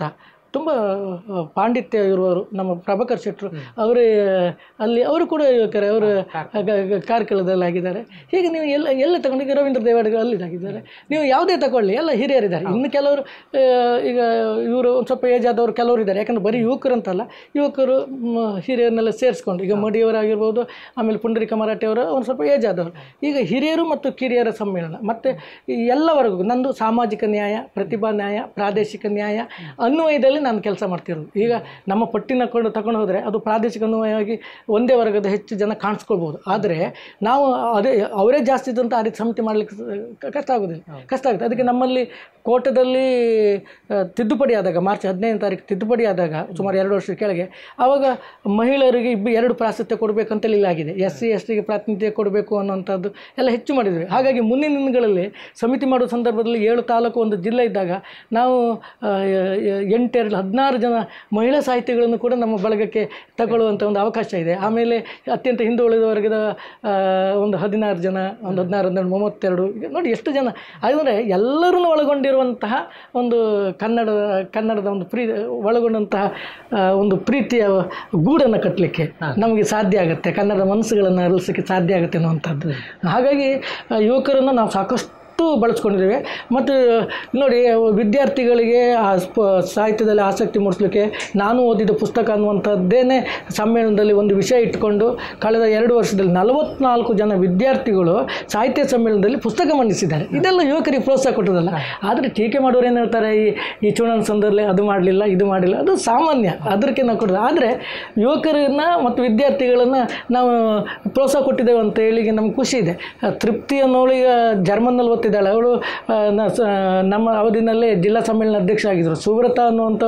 ತುಂಬ ಪಾಂಡಿತ್ಯ ಇರುವವರು ನಮ್ಮ ಪ್ರಭಾಕರ್ ಶೆಟ್ಟರು ಅವರೇ ಅಲ್ಲಿ ಅವರು ಕೂಡ ಯುವಕರೇ, ಅವರು ಕಾರ್ಕಳದಲ್ಲಿ ಆಗಿದ್ದಾರೆ. ಹೀಗೆ ನೀವು ಎಲ್ಲ ಎಲ್ಲ ತಗೊಂಡು ಈಗ ರವೀಂದ್ರ ದೇವಾಡಿಗ ಅಲ್ಲಿ ಆಗಿದ್ದಾರೆ. ನೀವು ಯಾವುದೇ ತಗೊಳ್ಳಿ ಎಲ್ಲ ಹಿರಿಯರಿದ್ದಾರೆ. ಇನ್ನು ಕೆಲವರು ಈಗ ಇವರು ಒಂದು ಸ್ವಲ್ಪ ಏಜ್ ಆದವರು ಕೆಲವರು ಇದ್ದಾರೆ. ಯಾಕಂದರೆ ಬರೀ ಯುವಕರು ಅಂತಲ್ಲ, ಯುವಕರು ಹಿರಿಯರನ್ನೆಲ್ಲ ಸೇರಿಸ್ಕೊಂಡು ಈಗ ಮೋಡಿಯವರಾಗಿರ್ಬೋದು, ಆಮೇಲೆ ಪುಂಡರೀಕ ಮರಾಠಿಯವರು ಒಂದು ಸ್ವಲ್ಪ ಏಜ್ ಆದವರು. ಈಗ ಹಿರಿಯರು ಮತ್ತು ಕಿರಿಯರ ಸಮ್ಮೇಳನ ಮತ್ತು ಎಲ್ಲವರೆಗೂ ನಂದು ಸಾಮಾಜಿಕ ನ್ಯಾಯ, ಪ್ರತಿಭಾ ನ್ಯಾಯ, ಪ್ರಾದೇಶಿಕ ನ್ಯಾಯ ಅನ್ವಯದಲ್ಲಿ ನಾನು ಕೆಲಸ ಮಾಡ್ತಿರೋದು. ಈಗ ನಮ್ಮ ಪಟ್ಟಿನ ಕೊಂಡು ತಗೊಂಡು ಹೋದರೆ ಅದು ಪ್ರಾದೇಶಿಕ ಅನ್ವಯವಾಗಿ ಒಂದೇ ವರ್ಗದ ಹೆಚ್ಚು ಜನ ಕಾಣಿಸ್ಕೊಳ್ಬೋದು. ಆದರೆ ನಾವು ಅದೇ ಅವರೇ ಜಾಸ್ತಿ ಇದ್ದಂಥ ಆ ರೀತಿ ಸಮಿತಿ ಮಾಡಲಿಕ್ಕೆ ಕಷ್ಟ ಆಗೋದಿಲ್ಲ, ಕಷ್ಟ ಆಗುತ್ತೆ. ಅದಕ್ಕೆ ನಮ್ಮಲ್ಲಿ ಕೋಟದಲ್ಲಿ ತಿದ್ದುಪಡಿ ಆದಾಗ, ಮಾರ್ಚ್ ಹದಿನೈದನೇ ತಾರೀಕು ತಿದ್ದುಪಡಿ ಆದಾಗ ಸುಮಾರು ಎರಡು ವರ್ಷದ ಕೆಳಗೆ, ಆವಾಗ ಮಹಿಳೆಯರಿಗೆ ಇಬ್ಬರು ಎರಡು ಪ್ರಾಶಸ್ತ್ಯ ಕೊಡಬೇಕಂತೇಳಿ ಇಲ್ಲಾಗಿದೆ. ಎಸ್ ಸಿ ಎಸ್ ಟಿಗೆ ಪ್ರಾತಿನಿಧ್ಯ ಕೊಡಬೇಕು ಅನ್ನೋಂಥದ್ದು ಎಲ್ಲ ಹೆಚ್ಚು ಮಾಡಿದ್ವಿ. ಹಾಗಾಗಿ ಮುಂದಿನ ದಿನಗಳಲ್ಲಿ ಸಮಿತಿ ಮಾಡುವ ಸಂದರ್ಭದಲ್ಲಿ ಏಳು ತಾಲೂಕು ಒಂದು ಜಿಲ್ಲೆ ಇದ್ದಾಗ ನಾವು ಎಂಟೆರಡು ಹದಿನಾರು ಜನ ಮಹಿಳಾ ಸಾಹಿತಿಗಳನ್ನು ಕೂಡ ನಮ್ಮ ಬಳಗಕ್ಕೆ ತಗೊಳ್ಳುವಂಥ ಒಂದು ಅವಕಾಶ ಇದೆ. ಆಮೇಲೆ ಅತ್ಯಂತ ಹಿಂದುಳಿದ ವರ್ಗದ ಒಂದು ಹದಿನಾರು ಜನ, ಒಂದು ಹದಿನಾರು ಹದಿನೇಳು ಮೂವತ್ತೆರಡು, ಈಗ ನೋಡಿ ಎಷ್ಟು ಜನ. ಅಂದರೆ ಎಲ್ಲರನ್ನು ಒಳಗೊಂಡಿರುವಂತಹ ಒಂದು ಕನ್ನಡ ಕನ್ನಡದ ಒಂದು ಪ್ರೀ ಒಳಗೊಂಡಂತಹ ಒಂದು ಪ್ರೀತಿಯ ಗೂಡನ್ನು ಕಟ್ಟಲಿಕ್ಕೆ ನಮಗೆ ಸಾಧ್ಯ ಆಗುತ್ತೆ, ಕನ್ನಡದ ಮನಸ್ಸುಗಳನ್ನು ಅರಳಿಸಲಿಕ್ಕೆ ಸಾಧ್ಯ ಆಗುತ್ತೆ ಅನ್ನುವಂಥದ್ದು. ಹಾಗಾಗಿ ಯುವಕರನ್ನು ನಾವು ಸಾಕಷ್ಟು ಬಳಸ್ಕೊಂಡಿದ್ದೇವೆ. ಮತ್ತು ನೋಡಿ, ವಿದ್ಯಾರ್ಥಿಗಳಿಗೆ ಆ ಸ್ಪ ಸಾಹಿತ್ಯದಲ್ಲಿ ಆಸಕ್ತಿ ಮೂಡಿಸಲಿಕ್ಕೆ ನಾನು ಓದಿದ ಪುಸ್ತಕ ಅನ್ನುವಂಥದ್ದೇನೆ ಸಮ್ಮೇಳನದಲ್ಲಿ ಒಂದು ವಿಷಯ ಇಟ್ಕೊಂಡು ಕಳೆದ ಎರಡು ವರ್ಷದಲ್ಲಿ ನಲವತ್ನಾಲ್ಕು ಜನ ವಿದ್ಯಾರ್ಥಿಗಳು ಸಾಹಿತ್ಯ ಸಮ್ಮೇಳನದಲ್ಲಿ ಪುಸ್ತಕ ಮಂಡಿಸಿದ್ದಾರೆ. ಇದೆಲ್ಲ ಯುವಕರಿಗೆ ಪ್ರೋತ್ಸಾಹ ಕೊಟ್ಟದಲ್ಲ. ಆದರೆ ಟೀಕೆ ಮಾಡೋರು ಏನು ಹೇಳ್ತಾರೆ, ಈ ಈ ಚುನಾವಣೆ ಸಂದರ್ಭದಲ್ಲಿ ಅದು ಮಾಡಲಿಲ್ಲ ಇದು ಮಾಡಲಿಲ್ಲ, ಅದು ಸಾಮಾನ್ಯ, ಅದಕ್ಕೆ ನಾವು ಕೊಡೋದು. ಆದರೆ ಯುವಕರನ್ನ ಮತ್ತು ವಿದ್ಯಾರ್ಥಿಗಳನ್ನು ನಾವು ಪ್ರೋತ್ಸಾಹ ಕೊಟ್ಟಿದ್ದೇವೆ ಅಂತ ಹೇಳಿ ನಮ್ಗೆ ಖುಷಿ ಇದೆ. ತೃಪ್ತಿ ಅನ್ನೋಳು ಈಗ ಜರ್ಮನ್ನಲ್ಲಿ ಓದ್ತಿದ್ದಾಳೆ. ಅವಳು ನಮ್ಮ ಅವಧಿನಲ್ಲೇ ಜಿಲ್ಲಾ ಸಮ್ಮೇಳನ ಅಧ್ಯಕ್ಷ ಆಗಿದ್ದರು. ಸುವ್ರತ ಅನ್ನುವಂಥ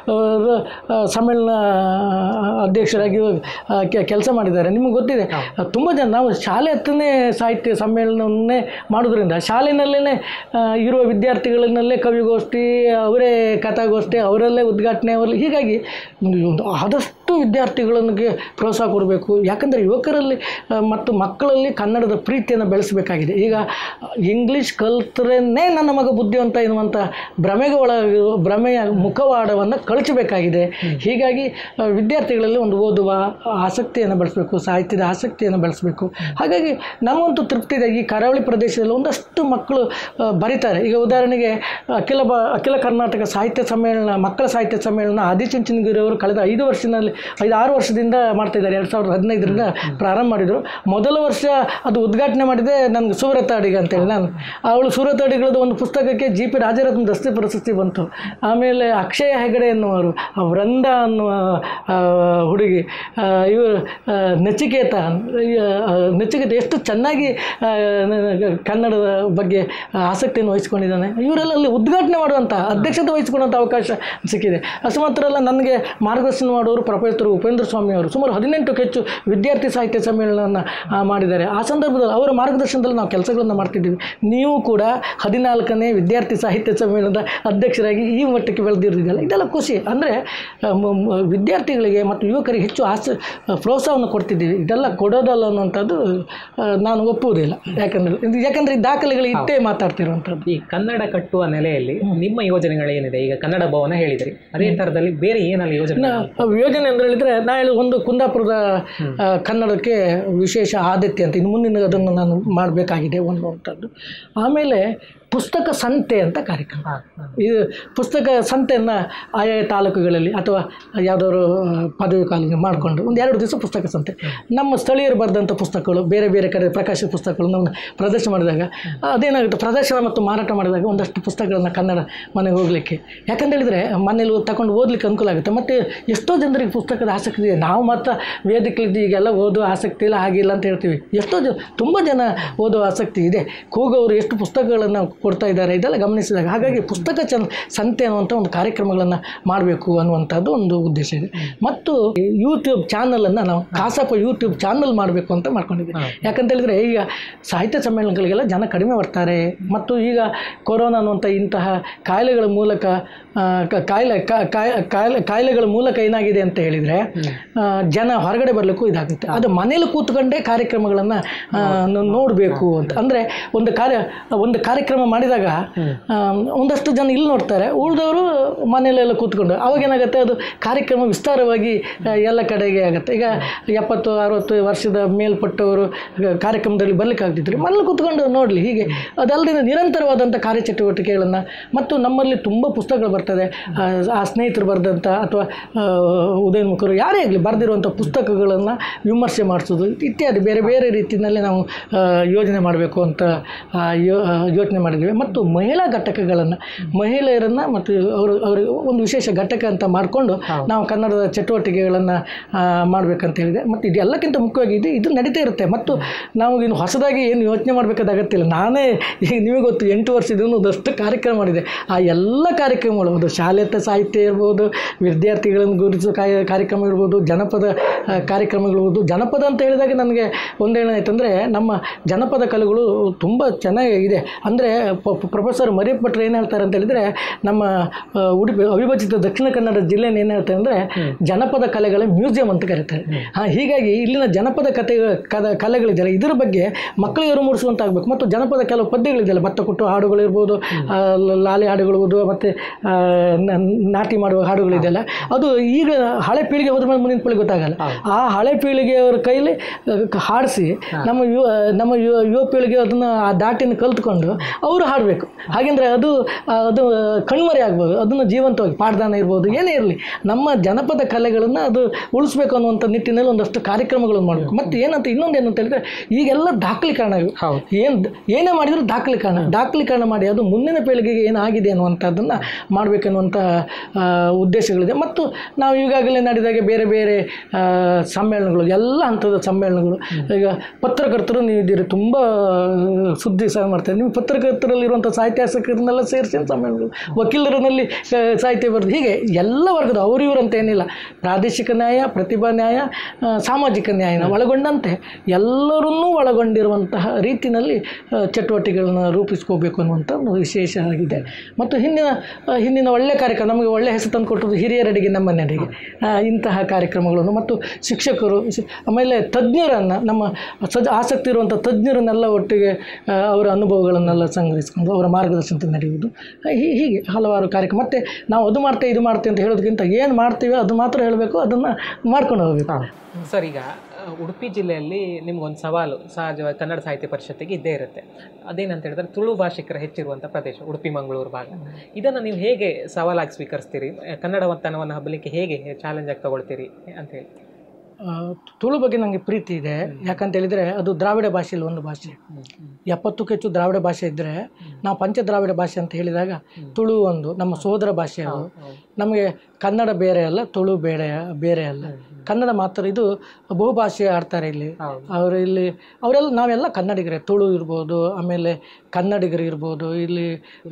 ಸಮ್ಮೇಳನ ಅಧ್ಯಕ್ಷರಾಗಿ ಕೆಲಸ ಮಾಡಿದ್ದಾರೆ. ನಿಮಗೆ ಗೊತ್ತಿದೆ, ತುಂಬ ಜನ ನಾವು ಶಾಲೆ ಹತ್ತನೇ ಸಾಹಿತ್ಯ ಸಮ್ಮೇಳನವನ್ನೇ ಮಾಡೋದ್ರಿಂದ ಶಾಲೆಯಲ್ಲೇ ಇರುವ ವಿದ್ಯಾರ್ಥಿಗಳನ್ನಲ್ಲೇ ಕವಿಗೋಷ್ಠಿ, ಅವರೇ ಕಥಾಗೋಷ್ಠಿ, ಅವರಲ್ಲೇ ಉದ್ಘಾಟನೆ, ಅವರಲ್ಲಿ ಹೀಗಾಗಿ ಆದಷ್ಟು ವಿದ್ಯಾರ್ಥಿಗಳಿಗೆ ಪ್ರೋತ್ಸಾಹ ಕೊಡಬೇಕು. ಯಾಕಂದರೆ ಯುವಕರಲ್ಲಿ ಮತ್ತು ಮಕ್ಕಳಲ್ಲಿ ಕನ್ನಡದ ಪ್ರೀತಿಯನ್ನು ಬೆಳೆಸಬೇಕಾಗಿದೆ. ಈಗ ಇಂಗ್ಲೀಷ್ ಕಲ್ತರೇ ನನ್ನ ಮಗ ಬುದ್ಧಿವಂತ ಎನ್ನುವಂಥ ಭ್ರಮೆಗೆ ಒಳ ಭ್ರಮೆಯ ಮುಖವಾಡವನ್ನು ಕಳಚಬೇಕಾಗಿದೆ. ಹೀಗಾಗಿ ವಿದ್ಯಾರ್ಥಿಗಳಲ್ಲಿ ಒಂದು ಓದುವ ಆಸಕ್ತಿಯನ್ನು ಬೆಳೆಸಬೇಕು, ಸಾಹಿತ್ಯದ ಆಸಕ್ತಿಯನ್ನು ಬೆಳೆಸಬೇಕು. ಹಾಗಾಗಿ ನಮಗಂತೂ ತೃಪ್ತಿ ಇದೆ. ಈ ಕರಾವಳಿ ಪ್ರದೇಶದಲ್ಲಿ ಒಂದಷ್ಟು ಮಕ್ಕಳು ಬರೀತಾರೆ. ಈಗ ಉದಾಹರಣೆಗೆ ಅಖಿಲ ಬ ಅಖಿಲ ಕರ್ನಾಟಕ ಸಾಹಿತ್ಯ ಸಮ್ಮೇಳನ, ಮಕ್ಕಳ ಸಾಹಿತ್ಯ ಸಮ್ಮೇಳನ ಆದಿಚುಂಚನಗಿರಿ ಅವರು ಕಳೆದ ಐದು ವರ್ಷದಲ್ಲಿ ಐದು ಆರು ವರ್ಷದಿಂದ ಮಾಡ್ತಾಯಿದ್ದಾರೆ. ಎರಡು ಸಾವಿರದ ಹದಿನೈದರಿಂದ ಪ್ರಾರಂಭ ಮಾಡಿದರು. ಮೊದಲ ವರ್ಷ ಅದು ಉದ್ಘಾಟನೆ ಮಾಡಿದೆ ನನಗೆ ಸುವ್ರತ ಅಡಿಗ ಅಂತೇಳಿ. ನಾನು ಅವಳು ಸುವ್ರತ ಅಡಿಗಳದ್ದು ಒಂದು ಪುಸ್ತಕಕ್ಕೆ ಜಿ ಪಿ ರಾಜರತ್ನ ದಸ್ತಿ ಪ್ರಶಸ್ತಿ ಬಂತು. ಆಮೇಲೆ ಅಕ್ಷಯ ಹೆಗಡೆ ಎನ್ನುವರು, ವೃಂದ ಅನ್ನುವ ಹುಡುಗಿ, ಇವರು ನಚಿಕೇತ ನಚಿಕೇತ ಎಷ್ಟು ಚೆನ್ನಾಗಿ ಕನ್ನಡದ ಬಗ್ಗೆ ಆಸಕ್ತಿಯನ್ನು ವಹಿಸ್ಕೊಂಡಿದ್ದಾನೆ. ಇವರೆಲ್ಲ ಅಲ್ಲಿ ಉದ್ಘಾಟನೆ ಮಾಡುವಂಥ, ಅಧ್ಯಕ್ಷತೆ ವಹಿಸಿಕೊಳ್ಳುವಂಥ ಅವಕಾಶ ಸಿಕ್ಕಿದೆ. ಅಷ್ಟು ಮಾತ್ರ ಅಲ್ಲ, ನನಗೆ ಮಾರ್ಗದರ್ಶನ ಮಾಡೋರು ಪ್ರೊಫೆಸರ್ ಉಪೇಂದ್ರ ಸ್ವಾಮಿ ಅವರು ಸುಮಾರು ಹದಿನೆಂಟಕ್ಕೆ ಹೆಚ್ಚು ವಿದ್ಯಾರ್ಥಿ ಸಾಹಿತ್ಯ ಸಮ್ಮೇಳನವನ್ನು ಮಾಡಿದ್ದಾರೆ. ಆ ಸಂದರ್ಭದಲ್ಲಿ ಅವರ ಮಾರ್ಗದರ್ಶನದಲ್ಲಿ ನಾವು ಕೆಲಸಗಳನ್ನು ಮಾಡ್ತಿದ್ದೀವಿ. ನೀವು ಕೂಡ ಹದಿನಾಲ್ಕನೇ ವಿದ್ಯಾರ್ಥಿ ಸಾಹಿತ್ಯ ಸಮ್ಮೇಳನದ ಅಧ್ಯಕ್ಷರಾಗಿ ಈ ಮಟ್ಟಕ್ಕೆ ಬೆಳೆದಿರೋದಿಲ್ಲ, ಇದೆಲ್ಲ ಖುಷಿ. ಅಂದರೆ ವಿದ್ಯಾರ್ಥಿಗಳಿಗೆ ಮತ್ತು ಯುವಕರಿಗೆ ಹೆಚ್ಚು ಆಸ ಪ್ರೋತ್ಸಾಹವನ್ನು ಕೊಡ್ತಿದ್ದೀವಿ. ಇದೆಲ್ಲ ಕೊಡೋದಲ್ಲ ಅನ್ನುವಂಥದ್ದು ನಾನು ಒಪ್ಪುವುದಿಲ್ಲ. ಯಾಕಂದರೆ ಯಾಕಂದರೆ ಈ ದಾಖಲೆಗಳು ಇಟ್ಟೇ ಮಾತಾಡ್ತಿರುವಂಥದ್ದು. ಈ ಕನ್ನಡ ಕಟ್ಟುವ ನೆಲೆಯಲ್ಲಿ ನಿಮ್ಮ ಯೋಜನೆಗಳೇನಿದೆ? ಈಗ ಕನ್ನಡ ಭವನ ಹೇಳಿದ್ರಿ, ಅದೇ ಥರದಲ್ಲಿ ಬೇರೆ ಏನಲ್ಲಿ ಯೋಜನೆ ಯೋಜನೆ ಅಂತ ಹೇಳಿದರೆ, ನಾ ಹೇಳಿ ಒಂದು ಕುಂದಾಪುರದ ಕನ್ನಡಕ್ಕೆ ವಿಶೇಷ ಆದ್ಯತೆ ಅಂತ ಇನ್ನು ಮುಂದಿನ ಅದನ್ನು ನಾನು ಮಾಡಬೇಕಾಗಿದೆ ಒಂದು ಅಂಥದ್ದು. ಆಮೇಲೆ ಪುಸ್ತಕ ಸಂತೆ ಅಂತ ಕಾರ್ಯಕ್ರಮ. ಇದು ಪುಸ್ತಕ ಸಂತೆಯನ್ನು ಆಯಾ ತಾಲೂಕುಗಳಲ್ಲಿ ಅಥವಾ ಯಾವುದಾದ್ರು ಪದವಿ ಕಾಲೇಜು ಮಾಡಿಕೊಂಡು ಒಂದು ಎರಡು ದಿವಸ ಪುಸ್ತಕ ಸಂತೆ, ನಮ್ಮ ಸ್ಥಳೀಯರು ಬರೆದಂಥ ಪುಸ್ತಕಗಳು, ಬೇರೆ ಬೇರೆ ಕಡೆ ಪ್ರಕಾಶಿತ ಪುಸ್ತಕಗಳು ನಾವು ಪ್ರದರ್ಶನ ಮಾಡಿದಾಗ ಅದೇನಾಗುತ್ತೆ, ಪ್ರದರ್ಶನ ಮತ್ತು ಮಾರಾಟ ಮಾಡಿದಾಗ ಒಂದಷ್ಟು ಪುಸ್ತಕಗಳನ್ನು ಕನ್ನಡ ಮನೆಗೆ ಹೋಗಲಿಕ್ಕೆ, ಯಾಕಂತ ಹೇಳಿದರೆ ಮನೇಲಿ ತಗೊಂಡು ಓದಲಿಕ್ಕೆ ಅನುಕೂಲ ಆಗುತ್ತೆ. ಮತ್ತು ಎಷ್ಟೋ ಜನರಿಗೆ ಪುಸ್ತಕದ ಆಸಕ್ತಿ ಇದೆ. ನಾವು ಮತ್ತು ವೇದಿಕೆಲಿದ್ದು ಈಗೆಲ್ಲ ಓದುವ ಆಸಕ್ತಿ ಇಲ್ಲ, ಹಾಗಿಲ್ಲ ಅಂತ ಹೇಳ್ತೀವಿ. ಎಷ್ಟೋ ಜನ ತುಂಬ ಜನ ಓದುವ ಆಸಕ್ತಿ ಇದೆ. ಕೂಗವರು ಎಷ್ಟು ಪುಸ್ತಕಗಳನ್ನು ಕೊಡ್ತಾ ಇದ್ದಾರೆ, ಇದೆಲ್ಲ ಗಮನಿಸಿದಾಗ. ಹಾಗಾಗಿ ಪುಸ್ತಕ ಚನ್ ಸಂತೆ ಅನ್ನುವಂಥ ಒಂದು ಕಾರ್ಯಕ್ರಮಗಳನ್ನು ಮಾಡಬೇಕು ಅನ್ನುವಂಥದ್ದು ಒಂದು ಉದ್ದೇಶ ಇದೆ. ಮತ್ತು ಯೂಟ್ಯೂಬ್ ಚಾನಲನ್ನು ನಾವು ಕಾಸಪ್ಪ ಯೂಟ್ಯೂಬ್ ಚಾನಲ್ ಮಾಡಬೇಕು ಅಂತ ಮಾಡ್ಕೊಂಡಿದ್ದೀವಿ. ಯಾಕಂತ ಹೇಳಿದರೆ ಈಗ ಸಾಹಿತ್ಯ ಸಮ್ಮೇಳನಗಳಿಗೆಲ್ಲ ಜನ ಕಡಿಮೆ ಬರ್ತಾರೆ. ಮತ್ತು ಈಗ ಕೊರೋನಾ ಅನ್ನುವಂಥ ಇಂತಹ ಕಾಯಿಲೆಗಳ ಮೂಲಕ ಕಾಯಿಲೆ ಕಾಯಿಲೆ ಕಾಯಿಲೆಗಳ ಮೂಲಕ ಏನಾಗಿದೆ ಅಂತ ಹೇಳಿದರೆ ಜನ ಹೊರಗಡೆ ಬರಲಿಕ್ಕೂ ಇದಾಗುತ್ತೆ. ಅದು ಮನೇಲಿ ಕೂತ್ಕೊಂಡೇ ಕಾರ್ಯಕ್ರಮಗಳನ್ನು ನೋಡಬೇಕು ಅಂತ. ಅಂದರೆ ಒಂದು ಕಾರ್ಯ ಒಂದು ಕಾರ್ಯಕ್ರಮ ಮಾಡಿದಾಗ ಒಂದಷ್ಟು ಜನ ಇಲ್ಲಿ ನೋಡ್ತಾರೆ, ಉಳಿದವರು ಮನೆಯಲ್ಲೆಲ್ಲ ಕೂತ್ಕೊಂಡು ಅವಾಗ ಏನಾಗುತ್ತೆ, ಅದು ಕಾರ್ಯಕ್ರಮ ವಿಸ್ತಾರವಾಗಿ ಎಲ್ಲ ಕಡೆಗೆ ಆಗುತ್ತೆ. ಈಗ ಎಪ್ಪತ್ತು ಅರವತ್ತು ವರ್ಷದ ಮೇಲ್ಪಟ್ಟವರು ಕಾರ್ಯಕ್ರಮದಲ್ಲಿ ಬರ್ಲಿಕ್ಕೆ ಆಗ್ತಿದ್ರು, ಮನೇಲಿ ಕೂತ್ಕೊಂಡು ನೋಡಲಿ. ಹೀಗೆ ಅದಲ್ಲದೆ ನಿರಂತರವಾದಂಥ ಕಾರ್ಯಚಟುವಟಿಕೆಗಳನ್ನು, ಮತ್ತು ನಮ್ಮಲ್ಲಿ ತುಂಬ ಪುಸ್ತಕಗಳು ಬರ್ತದೆ, ಆ ಸ್ನೇಹಿತರು ಬರೆದಂಥ ಅಥವಾ ಉದಯೋನ್ಮುಖರು ಯಾರೇ ಆಗಲಿ ಬರೆದಿರುವಂಥ ಪುಸ್ತಕಗಳನ್ನು ವಿಮರ್ಶೆ ಮಾಡಿಸೋದು ಇತ್ಯಾದಿ ಬೇರೆ ಬೇರೆ ರೀತಿಯಲ್ಲಿ ನಾವು ಯೋಜನೆ ಮಾಡಬೇಕು ಅಂತ ಯೋಚನೆ ಮಾಡಿದ್ದೀವಿ. ಮತ್ತು ಮಹಿಳಾ ಘಟಕಗಳನ್ನು, ಮಹಿಳೆಯರನ್ನು ಮತ್ತು ಅವರು ಅವ್ರಿಗೆ ಒಂದು ವಿಶೇಷ ಘಟಕ ಅಂತ ಮಾಡಿಕೊಂಡು ನಾವು ಕನ್ನಡದ ಚಟುವಟಿಕೆಗಳನ್ನು ಮಾಡಬೇಕಂತ ಹೇಳಿದೆ. ಮತ್ತು ಇದೆಲ್ಲಕ್ಕಿಂತ ಮುಖ್ಯವಾಗಿ ಇದು ಇದು ನಡೀತಾ ಇರುತ್ತೆ. ಮತ್ತು ನಾವು ಇನ್ನು ಹೊಸದಾಗಿ ಏನು ಯೋಚನೆ ಮಾಡಬೇಕಾದ ಅಗತ್ಯ ಇಲ್ಲ. ನಾನೇ ಈಗ ನಿಮಗೆ ಗೊತ್ತು, ಎಂಟು ವರ್ಷದಿಂದ ಒಂದಷ್ಟು ಕಾರ್ಯಕ್ರಮ ಮಾಡಿದೆ. ಆ ಎಲ್ಲ ಕಾರ್ಯಕ್ರಮಗಳು, ಅದು ಶಾಲೆತ ಸಾಹಿತ್ಯ ಇರ್ಬೋದು, ವಿದ್ಯಾರ್ಥಿಗಳನ್ನು ಗುರುತಿಸೋ ಕಾರ್ಯಕ್ರಮ ಇರ್ಬೋದು, ಜನಪದ ಕಾರ್ಯಕ್ರಮಗಳಿರ್ಬೋದು. ಜನಪದ ಅಂತ ಹೇಳಿದಾಗ ನನಗೆ ಒಂದೇನಾಯ್ತು ಅಂದರೆ, ನಮ್ಮ ಜನಪದ ಕಲೆಗಳು ತುಂಬ ಚೆನ್ನಾಗಿದೆ. ಅಂದರೆ ಪ್ರೊಫೆಸರ್ ಮರಿಯಪ್ಪ ಭಟ್ರು ಏನು ಹೇಳ್ತಾರೆ ಅಂತ ಹೇಳಿದರೆ, ನಮ್ಮ ಉಡುಪಿ ಅವಿಭಜಿತ ದಕ್ಷಿಣ ಕನ್ನಡ ಜಿಲ್ಲೆನ ಏನು ಹೇಳ್ತಾರೆ ಅಂದರೆ ಜನಪದ ಕಲೆಗಳ ಮ್ಯೂಸಿಯಂ ಅಂತ ಕರೀತಾರೆ. ಹಾಂ, ಹೀಗಾಗಿ ಇಲ್ಲಿನ ಜನಪದ ಕತೆ ಕದ ಕಲೆಗಳಿದೆಯಲ್ಲ, ಇದರ ಬಗ್ಗೆ ಮಕ್ಕಳಿಗೆ ಮೂಡಿಸುವಂತ ಆಗಬೇಕು. ಮತ್ತು ಜನಪದ ಕೆಲವು ಪದ್ಯಗಳಿದೆಯಲ್ಲ, ಭತ್ತ ಕೊಟ್ಟು ಹಾಡುಗಳಿರ್ಬೋದು, ಲಾಲಿ ಹಾಡುಗಳಿರ್ಬೋದು, ಮತ್ತು ನಾಟಿ ಮಾಡುವ ಹಾಡುಗಳಿದೆಯಲ್ಲ, ಅದು ಈಗ ಹಳೆ ಪೀಳಿಗೆ ಹೋದ ಮೇಲೆ ಮುಂದಿನ ಪೀಳಿಗೆ ಗೊತ್ತಾಗಲ್ಲ. ಆ ಹಳೆ ಪೀಳಿಗೆಯವರ ಕೈಲಿ ಹಾಡಿಸಿ ನಮ್ಮ ಯುವ ನಮ್ಮ ಯುವ ಯುವ ಪೀಳಿಗೆ ಅದನ್ನು ಆ ದಾಟಿನ ಕಲ್ತ್ಕೊಂಡು ಅವರು ಹಾಡಬೇಕು. ಹಾಗೆಂದರೆ ಅದು ಅದು ಕಣ್ಮರೆ ಆಗ್ಬೋದು. ಅದನ್ನು ಜೀವಂತವಾಗಿ ಪಾಠದಾನ ಇರ್ಬೋದು, ಏನೇ ಇರಲಿ, ನಮ್ಮ ಜನಪದ ಕಲೆಗಳನ್ನು ಅದು ಉಳಿಸ್ಬೇಕು ಅನ್ನುವಂಥ ನಿಟ್ಟಿನಲ್ಲಿ ಒಂದಷ್ಟು ಕಾರ್ಯಕ್ರಮಗಳನ್ನು ಮಾಡಬೇಕು. ಮತ್ತು ಏನಂತ ಇನ್ನೊಂದು ಏನಂತ ಹೇಳಿದ್ರೆ, ಈಗೆಲ್ಲ ದಾಖಲೀಕರಣ, ಏನು ಏನೇ ಮಾಡಿದರೂ ದಾಖಲೀಕರಣ ದಾಖಲೀಕರಣ ಮಾಡಿ ಅದು ಮುಂದಿನ ಪೀಳಿಗೆಗೆ ಏನಾಗಿದೆ ಅನ್ನುವಂಥದ್ದನ್ನು ಮಾಡಬೇಕನ್ನುವಂಥ ಉದ್ದೇಶಗಳಿದೆ. ಮತ್ತು ನಾವು ಈಗಾಗಲೇ ನಡೆದಾಗೆ ಬೇರೆ ಬೇರೆ ಸಮ್ಮೇಳನಗಳು, ಎಲ್ಲ ಹಂತದ ಸಮ್ಮೇಳನಗಳು, ಈಗ ಪತ್ರಕರ್ತರು ನೀವು ಇದ್ದೀರಿ, ತುಂಬ ಸುದ್ದಿ ಸಹ ಮಾಡ್ತಾರೆ. ನೀವು ಪತ್ರಕರ್ತರಲ್ಲಿರುವಂಥ ಸಾಹಿತ್ಯಾಸಕ್ತರನ್ನೆಲ್ಲ ಸೇರಿಸಿ ಸಮ್ಮೇಳನಗಳು, ವಕೀಲರಲ್ಲಿ ಸಾಹಿತ್ಯ ಬರೆದು, ಹೀಗೆ ಎಲ್ಲ ವರ್ಗದ ಅವರು ಇವರು ಅಂತ ಏನಿಲ್ಲ, ಪ್ರಾದೇಶಿಕ ನ್ಯಾಯ, ಪ್ರತಿಭಾ ನ್ಯಾಯ, ಸಾಮಾಜಿಕ ನ್ಯಾಯನ ಒಳಗೊಂಡಂತೆ ಎಲ್ಲರನ್ನೂ ಒಳಗೊಂಡಿರುವಂತಹ ರೀತಿಯಲ್ಲಿ ಚಟುವಟಿಕೆಗಳನ್ನು ರೂಪಿಸ್ಕೋಬೇಕು ಅನ್ನುವಂಥ ಒಂದು ವಿಶೇಷ ಆಗಿದೆ. ಮತ್ತು ಹಿಂದಿನ ಹಿಂದಿನ ಒಳ್ಳೆಯ ಕಾರ್ಯಕ್ರಮ, ನಮಗೆ ಒಳ್ಳೆಯ ಹೆಸರು ತಂದು ಕೊಟ್ಟದ್ದು ಹಿರಿಯರಡಿಗೆ ನಮ್ಮ ನೆಡೆಗೆ, ಇಂತಹ ಕಾರ್ಯಕ್ರಮಗಳನ್ನು ಮತ್ತು ಶಿಕ್ಷಕರು, ಆಮೇಲೆ ತಜ್ಞರನ್ನು, ನಮ್ಮ ಸಜ್ ಆಸಕ್ತಿ ಇರುವಂಥ ತಜ್ಞರನ್ನೆಲ್ಲ ಒಟ್ಟಿಗೆ ಅವರ ಅನುಭವಗಳನ್ನೆಲ್ಲ ಸಂಗ್ರಹಿಸ್ಕೊಂಡು ಅವರ ಮಾರ್ಗದರ್ಶನ ನಡೆಯುವುದು, ಹೀಗೆ ಹಲವಾರು ಕಾರ್ಯಕ್ರಮ. ಮತ್ತು ನಾವು ಅದು ಮಾಡ್ತೇವೆ ಇದು ಮಾಡ್ತೇವೆ ಅಂತ ಹೇಳೋದಕ್ಕಿಂತ ಏನು ಮಾಡ್ತೀವಿ ಅದು ಮಾತ್ರ ಹೇಳಬೇಕು, ಅದನ್ನು ಮಾಡ್ಕೊಂಡು ಹೋಗಬೇಕು. ಸರ್, ಈಗ ಉಡುಪಿ ಜಿಲ್ಲೆಯಲ್ಲಿ ನಿಮ್ಗೊಂದು ಸವಾಲು ಸಹಜವಾಗಿ ಕನ್ನಡ ಸಾಹಿತ್ಯ ಪರಿಷತ್ತಿಗೆ ಇದ್ದೇ ಇರುತ್ತೆ. ಅದೇನಂತ ಹೇಳಿದ್ರೆ, ತುಳು ಭಾಷಿಕರ ಹೆಚ್ಚಿರುವಂಥ ಪ್ರದೇಶ ಉಡುಪಿ ಮಂಗಳೂರು ಭಾಗ. ಇದನ್ನು ನೀವು ಹೇಗೆ ಸವಾಲಾಗಿ ಸ್ವೀಕರಿಸ್ತೀರಿ? ಕನ್ನಡತನವನ್ನು ಹಬ್ಬಲಿಕ್ಕೆ ಹೇಗೆ ಚಾಲೆಂಜ್ ಆಗಿ ತಗೊಳ್ತೀರಿ ಅಂತ ಹೇಳಿ? ತುಳು ಬಗ್ಗೆ ನನಗೆ ಪ್ರೀತಿ ಇದೆ. ಯಾಕಂತ ಹೇಳಿದರೆ ಅದು ದ್ರಾವಿಡ ಭಾಷೆಯಲ್ಲಿ ಒಂದು ಭಾಷೆ. ಎಪ್ಪತ್ತಕ್ಕೂ ಹೆಚ್ಚು ದ್ರಾವಿಡ ಭಾಷೆ ಇದ್ದರೆ, ನಾವು ಪಂಚ ದ್ರಾವಿಡ ಭಾಷೆ ಅಂತ ಹೇಳಿದಾಗ ತುಳು ಒಂದು ನಮ್ಮ ಸೋದರ ಭಾಷೆ. ಅದು ನಮಗೆ ಕನ್ನಡ ಬೇರೆ ಅಲ್ಲ, ತುಳು ಬೇರೆ ಬೇರೆ ಅಲ್ಲ, ಕನ್ನಡ ಮಾತ್ರ. ಇದು ಬಹುಭಾಷೆ ಆಡ್ತಾರೆ ಇಲ್ಲಿ ಅವರು, ಇಲ್ಲಿ ಅವರೆಲ್ಲ ನಾವೆಲ್ಲ ಕನ್ನಡಿಗರೇ. ತುಳು ಇರ್ಬೋದು, ಆಮೇಲೆ ಕನ್ನಡಿಗರು ಇರ್ಬೋದು, ಇಲ್ಲಿ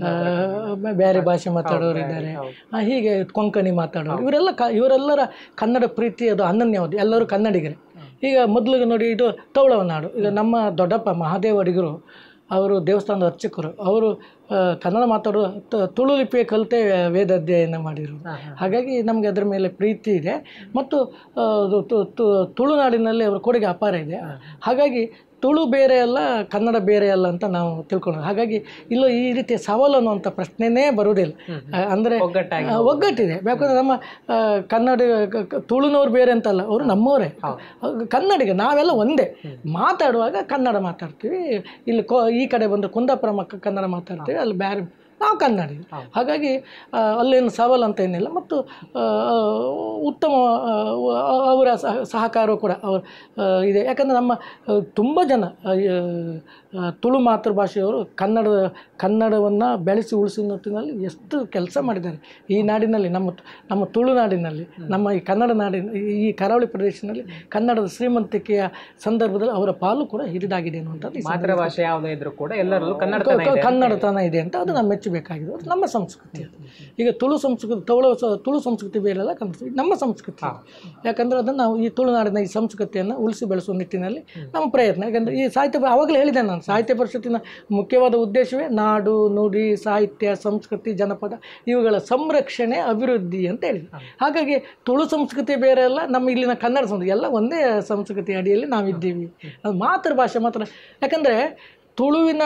ಬೇರೆ ಭಾಷೆ ಮಾತಾಡೋರು ಇದ್ದಾರೆ, ಹೀಗೆ ಕೊಂಕಣಿ ಮಾತಾಡೋರು, ಇವರೆಲ್ಲ ಕ ಇವರೆಲ್ಲರ ಕನ್ನಡ ಪ್ರೀತಿ ಅದು ಅನನ್ಯವಾದ, ಎಲ್ಲರೂ ಕನ್ನಡಿಗರೇ. ಈಗ ಮೊದಲಿಗೆ ನೋಡಿ, ಇದು ತೌಳವ ನಾಡು. ಈಗ ನಮ್ಮ ದೊಡ್ಡಪ್ಪ ಮಹಾದೇವ ಅಡಿಗರು, ಅವರು ದೇವಸ್ಥಾನದ ಅರ್ಚಕರು, ಅವರು ಕನ್ನಡ ಮಾತಾಡೋ ತುಳು ಲಿಪಿಯ ಕಲಿತೆ ವೇದ ಅಧ್ಯಯನ ಮಾಡಿದರು. ಹಾಗಾಗಿ ನಮಗೆ ಅದರ ಮೇಲೆ ಪ್ರೀತಿ ಇದೆ. ಮತ್ತು ತುಳುನಾಡಿನಲ್ಲಿ ಅವರ ಕೊಡುಗೆ ಅಪಾರ ಇದೆ. ಹಾಗಾಗಿ ತುಳು ಬೇರೆ ಅಲ್ಲ, ಕನ್ನಡ ಬೇರೆ ಅಲ್ಲ ಅಂತ ನಾವು ತಿಳ್ಕೊಳ್ಳೋದು. ಹಾಗಾಗಿ ಇಲ್ಲೋ ಈ ರೀತಿಯ ಸವಾಲು ಅನ್ನುವಂಥ ಪ್ರಶ್ನೆನೇ ಬರುವುದಿಲ್ಲ. ಅಂದರೆ ಒಗ್ಗಟ್ಟಿದೆ. ಯಾಕಂದರೆ ನಮ್ಮ ಕನ್ನಡ ತುಳುನವ್ರು ಬೇರೆ ಅಂತಲ್ಲ, ಅವರು ನಮ್ಮವರೇ, ಕನ್ನಡಿಗ, ನಾವೆಲ್ಲ ಒಂದೇ. ಮಾತಾಡುವಾಗ ಕನ್ನಡ ಮಾತಾಡ್ತೀವಿ, ಇಲ್ಲಿ ಕೊ ಈ ಕಡೆ ಬಂದರೆ ಕುಂದಾಪುರ ಮಕ್ಕ ಕನ್ನಡ ಮಾತಾಡ್ತೀವಿ, ಅಲ್ಲಿ ಬೇರೆ ನಾವು ಕನ್ನಡಿಗ. ಹಾಗಾಗಿ ಅಲ್ಲೇನು ಸವಾಲು ಅಂತ ಏನಿಲ್ಲ. ಮತ್ತು ಉತ್ತಮ ಅವರ ಸಹಕಾರವೂ ಕೂಡ ಅವರು ಇದೆ. ಯಾಕಂದರೆ ನಮ್ಮ ತುಂಬ ಜನ ತುಳು ಮಾತೃಭಾಷೆಯವರು ಕನ್ನಡ ಕನ್ನಡವನ್ನು ಬೆಳೆಸಿ ಉಳಿಸುವ ನಿಟ್ಟಿನಲ್ಲಿ ಎಷ್ಟು ಕೆಲಸ ಮಾಡಿದ್ದಾರೆ ಈ ನಾಡಿನಲ್ಲಿ, ನಮ್ಮ ನಮ್ಮ ತುಳುನಾಡಿನಲ್ಲಿ, ನಮ್ಮ ಈ ಕನ್ನಡ ನಾಡಿನ ಈ ಕರಾವಳಿ ಪ್ರದೇಶದಲ್ಲಿ ಕನ್ನಡದ ಶ್ರೀಮಂತಿಕೆಯ ಸಂದರ್ಭದಲ್ಲಿ ಅವರ ಪಾಲು ಕೂಡ ಹಿರಿದಾಗಿದೆ ಅನ್ನುವಂಥದ್ದು. ಮಾತೃಭಾಷೆ ಯಾವುದೇ ಇದ್ರೂ ಕೂಡ ಎಲ್ಲರಲ್ಲೂ ಕನ್ನಡತನ ಇದೆ ಅಂತ ಅದು ನಮ್ಮ ಮೆಚ್ಚಬೇಕಾಗಿದೆ. ಅದು ನಮ್ಮ ಸಂಸ್ಕೃತಿ. ಈಗ ತುಳು ಸಂಸ್ಕೃತಿ, ತೌಳ ತುಳು ಸಂಸ್ಕೃತಿ ಬೇರೆಲ್ಲ, ಕನ್ನಡ ನಮ್ಮ ಸಂಸ್ಕೃತಿ. ಯಾಕಂದರೆ ಅದನ್ನು ನಾವು ಈ ತುಳುನಾಡಿನ ಈ ಸಂಸ್ಕೃತಿಯನ್ನು ಉಳಿಸಿ ಬೆಳೆಸುವ ನಿಟ್ಟಿನಲ್ಲಿ ನಮ್ಮ ಪ್ರಯತ್ನ. ಯಾಕಂದರೆ ಈ ಸಾಹಿತ್ಯ, ಆವಾಗಲೇ ಹೇಳಿದೆ ನಾನು, ಸಾಹಿತ್ಯ ಪರಿಷತ್ತಿನ ಮುಖ್ಯವಾದ ಉದ್ದೇಶವೇ ನಾಡು, ನುಡಿ, ಸಾಹಿತ್ಯ, ಸಂಸ್ಕೃತಿ, ಜನಪದ ಇವುಗಳ ಸಂರಕ್ಷಣೆ, ಅಭಿವೃದ್ಧಿ ಅಂತ ಹೇಳಿದೆ. ಹಾಗಾಗಿ ತುಳು ಸಂಸ್ಕೃತಿ ಬೇರೆ ಅಲ್ಲ, ನಮ್ಮ ಇಲ್ಲಿನ ಕನ್ನಡ ಸಂಸ್ಕೃತಿ ಎಲ್ಲ ಒಂದೇ ಸಂಸ್ಕೃತಿ ಅಡಿಯಲ್ಲಿ ನಾವಿದ್ದೀವಿ. ಅದು ಮಾತೃಭಾಷೆ ಮಾತ್ರ. ಯಾಕಂದರೆ ತುಳುವಿನ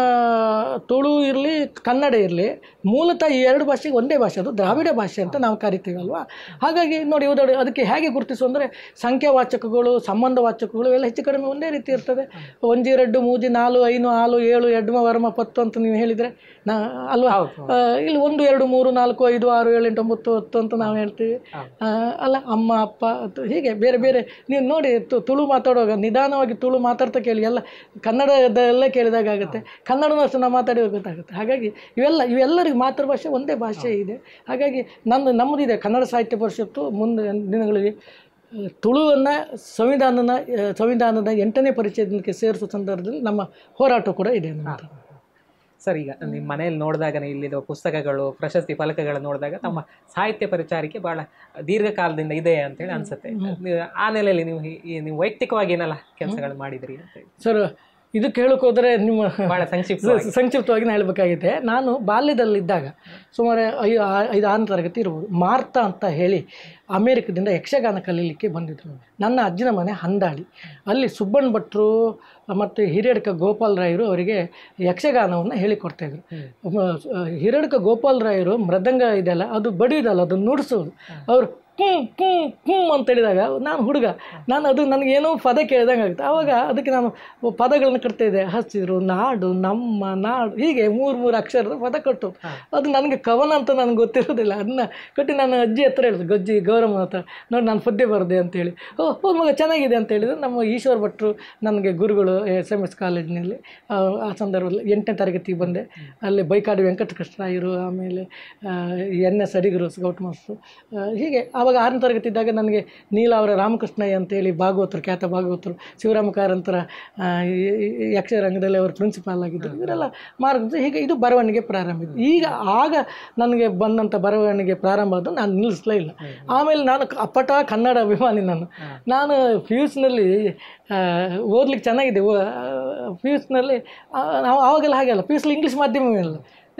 ತುಳು ಇರಲಿ ಕನ್ನಡ ಇರಲಿ ಮೂಲತಃ ಈ ಎರಡು ಭಾಷೆಗೆ ಒಂದೇ ಭಾಷೆ, ಅದು ದ್ರಾವಿಡ ಭಾಷೆ ಅಂತ ನಾವು ಕರಿತೀವಿ ಅಲ್ವಾ. ಹಾಗಾಗಿ ನೋಡಿ ಉದಾಹರಣೆ ಅದಕ್ಕೆ ಹೇಗೆ ಗುರುತಿಸು ಅಂದರೆ ಸಂಖ್ಯಾವಾಚಕಗಳು ಸಂಬಂಧವಾಚಕಗಳು ಎಲ್ಲ ಹೆಚ್ಚು ಕಡಿಮೆ ಒಂದೇ ರೀತಿ ಇರ್ತದೆ. ಒಂಜಿ ರೆಡ್ಡು ಮೂಜಿ ನಾಲು ಐನು ಆಲು ಏಳು ಎಡ್ಮ ವರ್ಮ ಪತ್ತು ಅಂತ ನೀವು ಹೇಳಿದರೆ ನಾ ಅಲ್ವಾ. ಇಲ್ಲಿ ಒಂದು ಎರಡು ಮೂರು ನಾಲ್ಕು ಐದು ಆರು ಏಳು ಎಂಟು ಒಂಬತ್ತು ಹತ್ತು ಅಂತ ನಾವು ಹೇಳ್ತೀವಿ ಅಲ್ಲ. ಅಮ್ಮ ಅಪ್ಪ ಹೀಗೆ ಬೇರೆ ಬೇರೆ ನೀವು ನೋಡಿ ತುಳು ಮಾತಾಡುವಾಗ ನಿಧಾನವಾಗಿ ತುಳು ಮಾತಾಡ್ತಾ ಕೇಳಿ, ಎಲ್ಲ ಕನ್ನಡದಲ್ಲೇ ಕೇಳಿದಾಗ ಆಗುತ್ತೆ, ಕನ್ನಡನೂ ಅಷ್ಟು ನಾವು ಮಾತಾಡಿ ಗೊತ್ತಾಗುತ್ತೆ. ಹಾಗಾಗಿ ಇವೆಲ್ಲ ಇವೆಲ್ಲರಿಗೂ ಮಾತೃಭಾಷೆ ಒಂದೇ ಭಾಷೆ ಇದೆ. ಹಾಗಾಗಿ ನನ್ನ ನಮ್ಮದಿದೆ ಕನ್ನಡ ಸಾಹಿತ್ಯ ಪರಿಷತ್ತು ಮುಂದೆ ದಿನಗಳಿಗೆ ತುಳುವನ್ನು ಸಂವಿಧಾನದ ಸಂವಿಧಾನದ ಎಂಟನೇ ಪರಿಚಯಕ್ಕೆ ಸೇರಿಸುವ ಸಂದರ್ಭದಲ್ಲಿ ನಮ್ಮ ಹೋರಾಟ ಕೂಡ ಇದೆ ಅಂತ. ಸರ್, ಈಗ ನಿಮ್ಮ ಮನೆಯಲ್ಲಿ ನೋಡಿದಾಗ ಇಲ್ಲಿರುವ ಪುಸ್ತಕಗಳು ಪ್ರಶಸ್ತಿ ಫಲಕಗಳು ನೋಡಿದಾಗ ತಮ್ಮ ಸಾಹಿತ್ಯ ಪರಿಚಾರಿಕೆ ಬಹಳ ದೀರ್ಘಕಾಲದಿಂದ ಇದೆ ಅಂತೇಳಿ ಅನ್ಸುತ್ತೆ. ಆ ನೆಲೆಯಲ್ಲಿ ನೀವು ನೀವು ವೈಯಕ್ತಿಕವಾಗಿ ಏನೆಲ್ಲ ಕೆಲಸಗಳು ಮಾಡಿದ್ರಿ ಅಂತ ಹೇಳಿ? ಸರ್, ಇದಕ್ಕೆ ಹೇಳೋಕೆ ಹೋದರೆ ನಿಮ್ಮ ಭಾಳ ಸಂಕ್ಷಿಪ್ತ ಸಂಕ್ಷಿಪ್ತವಾಗಿ ನಾನು ಹೇಳಬೇಕಾಗಿದೆ. ನಾನು ಬಾಲ್ಯದಲ್ಲಿದ್ದಾಗ ಸುಮಾರು ಐದು ಐದು ಆರನೇ ತರಗತಿ ಇರ್ಬೋದು, ಮಾರ್ತಾ ಅಂತ ಹೇಳಿ ಅಮೇರಿಕದಿಂದ ಯಕ್ಷಗಾನ ಕಲೀಲಿಕ್ಕೆ ಬಂದಿದ್ದರು. ನನ್ನ ಅಜ್ಜನ ಮನೆ ಹಂದಾಳಿ, ಅಲ್ಲಿ ಸುಬ್ಬಣ್ಣ ಭಟ್ರು ಮತ್ತು ಹಿರಿಯಡ್ಕ ಗೋಪಾಲರಾಯರು ಅವರಿಗೆ ಯಕ್ಷಗಾನವನ್ನು ಹೇಳಿಕೊಡ್ತಾಯಿದ್ರು. ಹಿರಿಯಡ್ಕ ಗೋಪಾಲರಾಯರು ಮೃದಂಗ ಇದೆಯಲ್ಲ ಅದು ಬಡಿಯೋದಲ್ಲ, ಅದು ನುಡಿಸೋದು. ಅವರು ಹ್ಞೂ ಹ್ಞೂ ಹ್ಞೂ ಅಂತ ಹೇಳಿದಾಗ ನಾನು ಹುಡುಗ, ನಾನು ಅದು ನನಗೇನೋ ಪದ ಕೇಳಿದಂಗೆ ಆಗುತ್ತೆ. ಆವಾಗ ಅದಕ್ಕೆ ನಾನು ಪದಗಳನ್ನು ಕಟ್ತಾಯಿದ್ದೆ. ಹಸಿರು ನಾಡು ನಮ್ಮ ನಾಡು ಹೀಗೆ ಮೂರು ಮೂರು ಅಕ್ಷರದ ಪದ ಕಟ್ಟು. ಅದು ನನಗೆ ಕವನ ಅಂತ ನನಗೆ ಗೊತ್ತಿರೋದಿಲ್ಲ. ಅದನ್ನ ಕಟ್ಟಿ ನಾನು ಅಜ್ಜಿ ಹತ್ರ ಹೇಳಿದೆ, ಗಜ್ಜಿ ಗೌರಮ್ಮ ಹತ್ರ, ನೋಡಿ ನಾನು ಪದ್ಯ ಬರದೆ ಅಂತೇಳಿ. ಓ ಹೋದ ಮಗ ಚೆನ್ನಾಗಿದೆ ಅಂತ ಹೇಳಿದರೆ ನಮ್ಮ ಈಶ್ವರ ಭಟ್ರು ನನಗೆ ಗುರುಗಳು ಎಸ್ ಎಮ್ ಎಸ್ ಕಾಲೇಜಿನಲ್ಲಿ. ಆ ಸಂದರ್ಭದಲ್ಲಿ ಎಂಟನೇ ತರಗತಿಗೆ ಬಂದೆ. ಅಲ್ಲಿ ಬೈಕಾಡಿ ವೆಂಕಟಕೃಷ್ಣರಾಯರು, ಆಮೇಲೆ ಎನ್ ಎಸ್ ಅಡಿಗರು ಸ್ಕೌಟ್ ಮಾಸ್ಟ್ರು. ಹೀಗೆ ಆವಾಗ ಆರನೇ ತರಗತಿ ಇದ್ದಾಗ ನನಗೆ ನೀಲಾವರ ರಾಮಕೃಷ್ಣಯ್ಯ ಅಂತೇಳಿ ಭಾಗವತರು, ಖ್ಯಾತ ಭಾಗವತರು, ಶಿವರಾಮ ಕಾರಂತರ ಯಕ್ಷರಂಗದಲ್ಲಿ ಅವರು ಪ್ರಿನ್ಸಿಪಾಲ್ ಆಗಿದ್ದರು. ಇವರೆಲ್ಲ ಮಾರ್ಗ ಹೀಗೆ ಇದು ಬರವಣಿಗೆ ಪ್ರಾರಂಭ ಇತ್ತು. ಈಗ ಆಗ ನನಗೆ ಬಂದಂಥ ಬರವಣಿಗೆ ಪ್ರಾರಂಭ ಆದ ನಾನು ನಿಲ್ಲಿಸಲೇ ಇಲ್ಲ. ಆಮೇಲೆ ನಾನು ಅಪ್ಪಟ ಕನ್ನಡ ಅಭಿಮಾನಿ. ನಾನು ನಾನು ಪಿ ಯು ಸಿನಲ್ಲಿ ಓದ್ಲಿಕ್ಕೆ ಚೆನ್ನಾಗಿದೆ. ಪಿ ಯು ಸಿನಲ್ಲಿ ನಾವು ಆವಾಗೆಲ್ಲ ಹಾಗೆಲ್ಲ ಪಿ ಯು ಸಿಲಿ ಇಂಗ್ಲೀಷ್ ಮಾಧ್ಯಮವೇ ಇಲ್ಲ.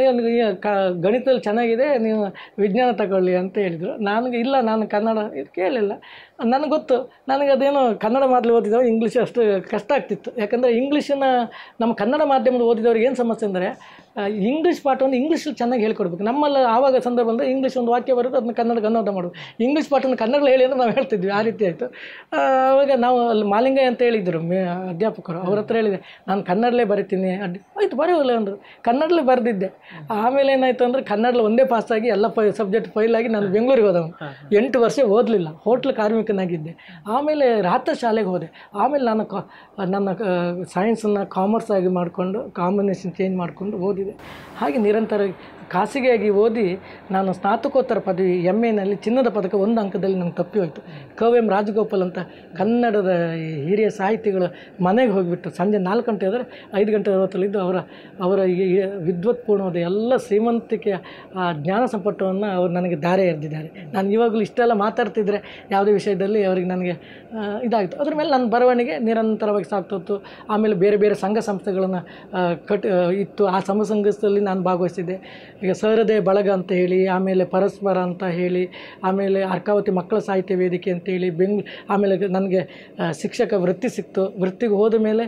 ಕ ಗಣಿತದಲ್ಲಿ ಚೆನ್ನಾಗಿದೆ, ನೀವು ವಿಜ್ಞಾನ ತಗೊಳ್ಳಿ ಅಂತ ಹೇಳಿದರು. ನನಗೆ ಇಲ್ಲ, ನಾನು ಕನ್ನಡ ಇದು ಕೇಳಿಲ್ಲ. ನನಗೆ ಗೊತ್ತು, ನನಗೆ ಅದೇನೋ ಕನ್ನಡ ಮಾಧ್ಯಮ ಓದಿದವ ಇಂಗ್ಲೀಷ್ ಅಷ್ಟು ಕಷ್ಟ ಆಗ್ತಿತ್ತು. ಯಾಕಂದರೆ ಇಂಗ್ಲೀಷನ್ನು ನಮ್ಮ ಕನ್ನಡ ಮಾಧ್ಯಮದ ಓದಿದವ್ರಿಗೆ ಏನು ಸಮಸ್ಯೆ ಅಂದರೆ ಇಂಗ್ಲೀಷ್ ಪಾಠವನ್ನು ಇಂಗ್ಲೀಷಲ್ಲಿ ಚೆನ್ನಾಗಿ ಹೇಳ್ಕೊಡ್ಬೇಕು. ನಮ್ಮಲ್ಲಿ ಆವಾಗ ಸಂದರ್ಭ ಬಂದರೆ ಇಂಗ್ಲೀಷ್ ಒಂದು ವಾಕ್ಯ ಬರೋದು, ಅದನ್ನ ಕನ್ನಡಕ್ಕೆ ಅನುವಾದ ಮಾಡೋದು. ಇಂಗ್ಲೀಷ್ ಪಾಠವನ್ನು ಕನ್ನಡದಲ್ಲಿ ಹೇಳಿ ಅಂದರೆ ನಾವು ಹೇಳ್ತಿದ್ವಿ. ಆ ರೀತಿ ಆಯಿತು. ಆವಾಗ ನಾವು ಅಲ್ಲಿ ಮಾಲಿಂಗಯ್ಯ ಅಂತ ಹೇಳಿದರು ಮೇ ಅಧ್ಯಾಪಕರು, ಅವ್ರ ಹತ್ರ ಹೇಳಿದೆ ನಾನು ಕನ್ನಡಲೇ ಬರಿತೀನಿ. ಅಡ್ಡಿ ಆಯಿತು ಬರೆಯೋಲ್ಲ ಅಂದರು. ಕನ್ನಡಲೇ ಬರೆದಿದ್ದೆ. ಆಮೇಲೆ ಏನಾಯಿತು ಅಂದರೆ ಕನ್ನಡದಲ್ಲಿ ಒಂದೇ ಪಾಸಾಗಿ ಎಲ್ಲ ಫೈ ಸಬ್ಜೆಕ್ಟ್ ಫೈಲಾಗಿ ನಾನು ಬೆಂಗಳೂರಿಗೆ ಹೋದವನು. ಎಂಟು ವರ್ಷ ಓದಲಿಲ್ಲ, ಹೋಟ್ಲ್ ಕಾರ್ಮಿಕನಾಗಿದ್ದೆ. ಆಮೇಲೆ ರಾತ್ರಿ ಶಾಲೆಗೆ ಹೋದೆ. ಆಮೇಲೆ ನಾನು ಕಾ ನನ್ನ ಸೈನ್ಸನ್ನು ಕಾಮರ್ಸ್ ಆಗಿ ಮಾಡಿಕೊಂಡು ಕಾಂಬಿನೇಷನ್ ಚೇಂಜ್ ಮಾಡಿಕೊಂಡು ಓದಿದೆ. ಹಾಗೆ ನಿರಂತರ ಖಾಸಗಿಯಾಗಿ ಓದಿ ನಾನು ಸ್ನಾತಕೋತ್ತರ ಪದವಿ ಎಮ್ ಎನಲ್ಲಿ ಚಿನ್ನದ ಪದಕ ಒಂದು ಅಂಕದಲ್ಲಿ ನನಗೆ ತಪ್ಪಿ ಹೋಯಿತು. ಕ ವಿ ಎಂ ರಾಜಗೋಪಾಲ್ ಅಂತ ಕನ್ನಡದ ಹಿರಿಯ ಸಾಹಿತಿಗಳು ಮನೆಗೆ ಹೋಗಿಬಿಟ್ಟು ಸಂಜೆ ನಾಲ್ಕು ಗಂಟೆ ಆದರೆ ಐದು ಗಂಟೆ ಅರವತ್ತಲ್ಲಿದ್ದು ಅವರ ಅವರ ಈ ವಿದ್ವತ್ಪೂರ್ಣವಾದ ಎಲ್ಲ ಶ್ರೀಮಂತಿಕೆಯ ಆ ಜ್ಞಾನ ಸಂಪಟ್ಟವನ್ನು ಅವರು ನನಗೆ ದಾರೆ ಎರೆದಿದ್ದಾರೆ. ನಾನು ಇವಾಗಲೂ ಇಷ್ಟೆಲ್ಲ ಮಾತಾಡ್ತಿದ್ರೆ ಯಾವುದೇ ವಿಷಯದಲ್ಲಿ ಅವರಿಗೆ ನನಗೆ ಇದಾಯಿತು. ಅದ್ರ ಮೇಲೆ ನನ್ನ ಬರವಣಿಗೆ ನಿರಂತರವಾಗಿ ಸಾಗ್ತಿತ್ತು. ಆಮೇಲೆ ಬೇರೆ ಬೇರೆ ಸಂಘ ಸಂಸ್ಥೆಗಳನ್ನು ಕಟ್ ಇತ್ತು. ಆ ಸಂಘ ಸಂಘದಲ್ಲಿ ನಾನು ಭಾಗವಹಿಸಿದ್ದೆ. ಈಗ ಸಹೃದಯ ಬಳಗ ಅಂತ ಹೇಳಿ, ಆಮೇಲೆ ಪರಸ್ಪರ ಅಂತ ಹೇಳಿ, ಆಮೇಲೆ ಅರ್ಕಾವತಿ ಮಕ್ಕಳ ಸಾಹಿತ್ಯ ವೇದಿಕೆ ಅಂತೇಳಿ ಬೆಂಗ್ ಆಮೇಲೆ ನನಗೆ ಶಿಕ್ಷಕ ವೃತ್ತಿ ಸಿಕ್ತು. ವೃತ್ತಿಗೆ ಹೋದ ಮೇಲೆ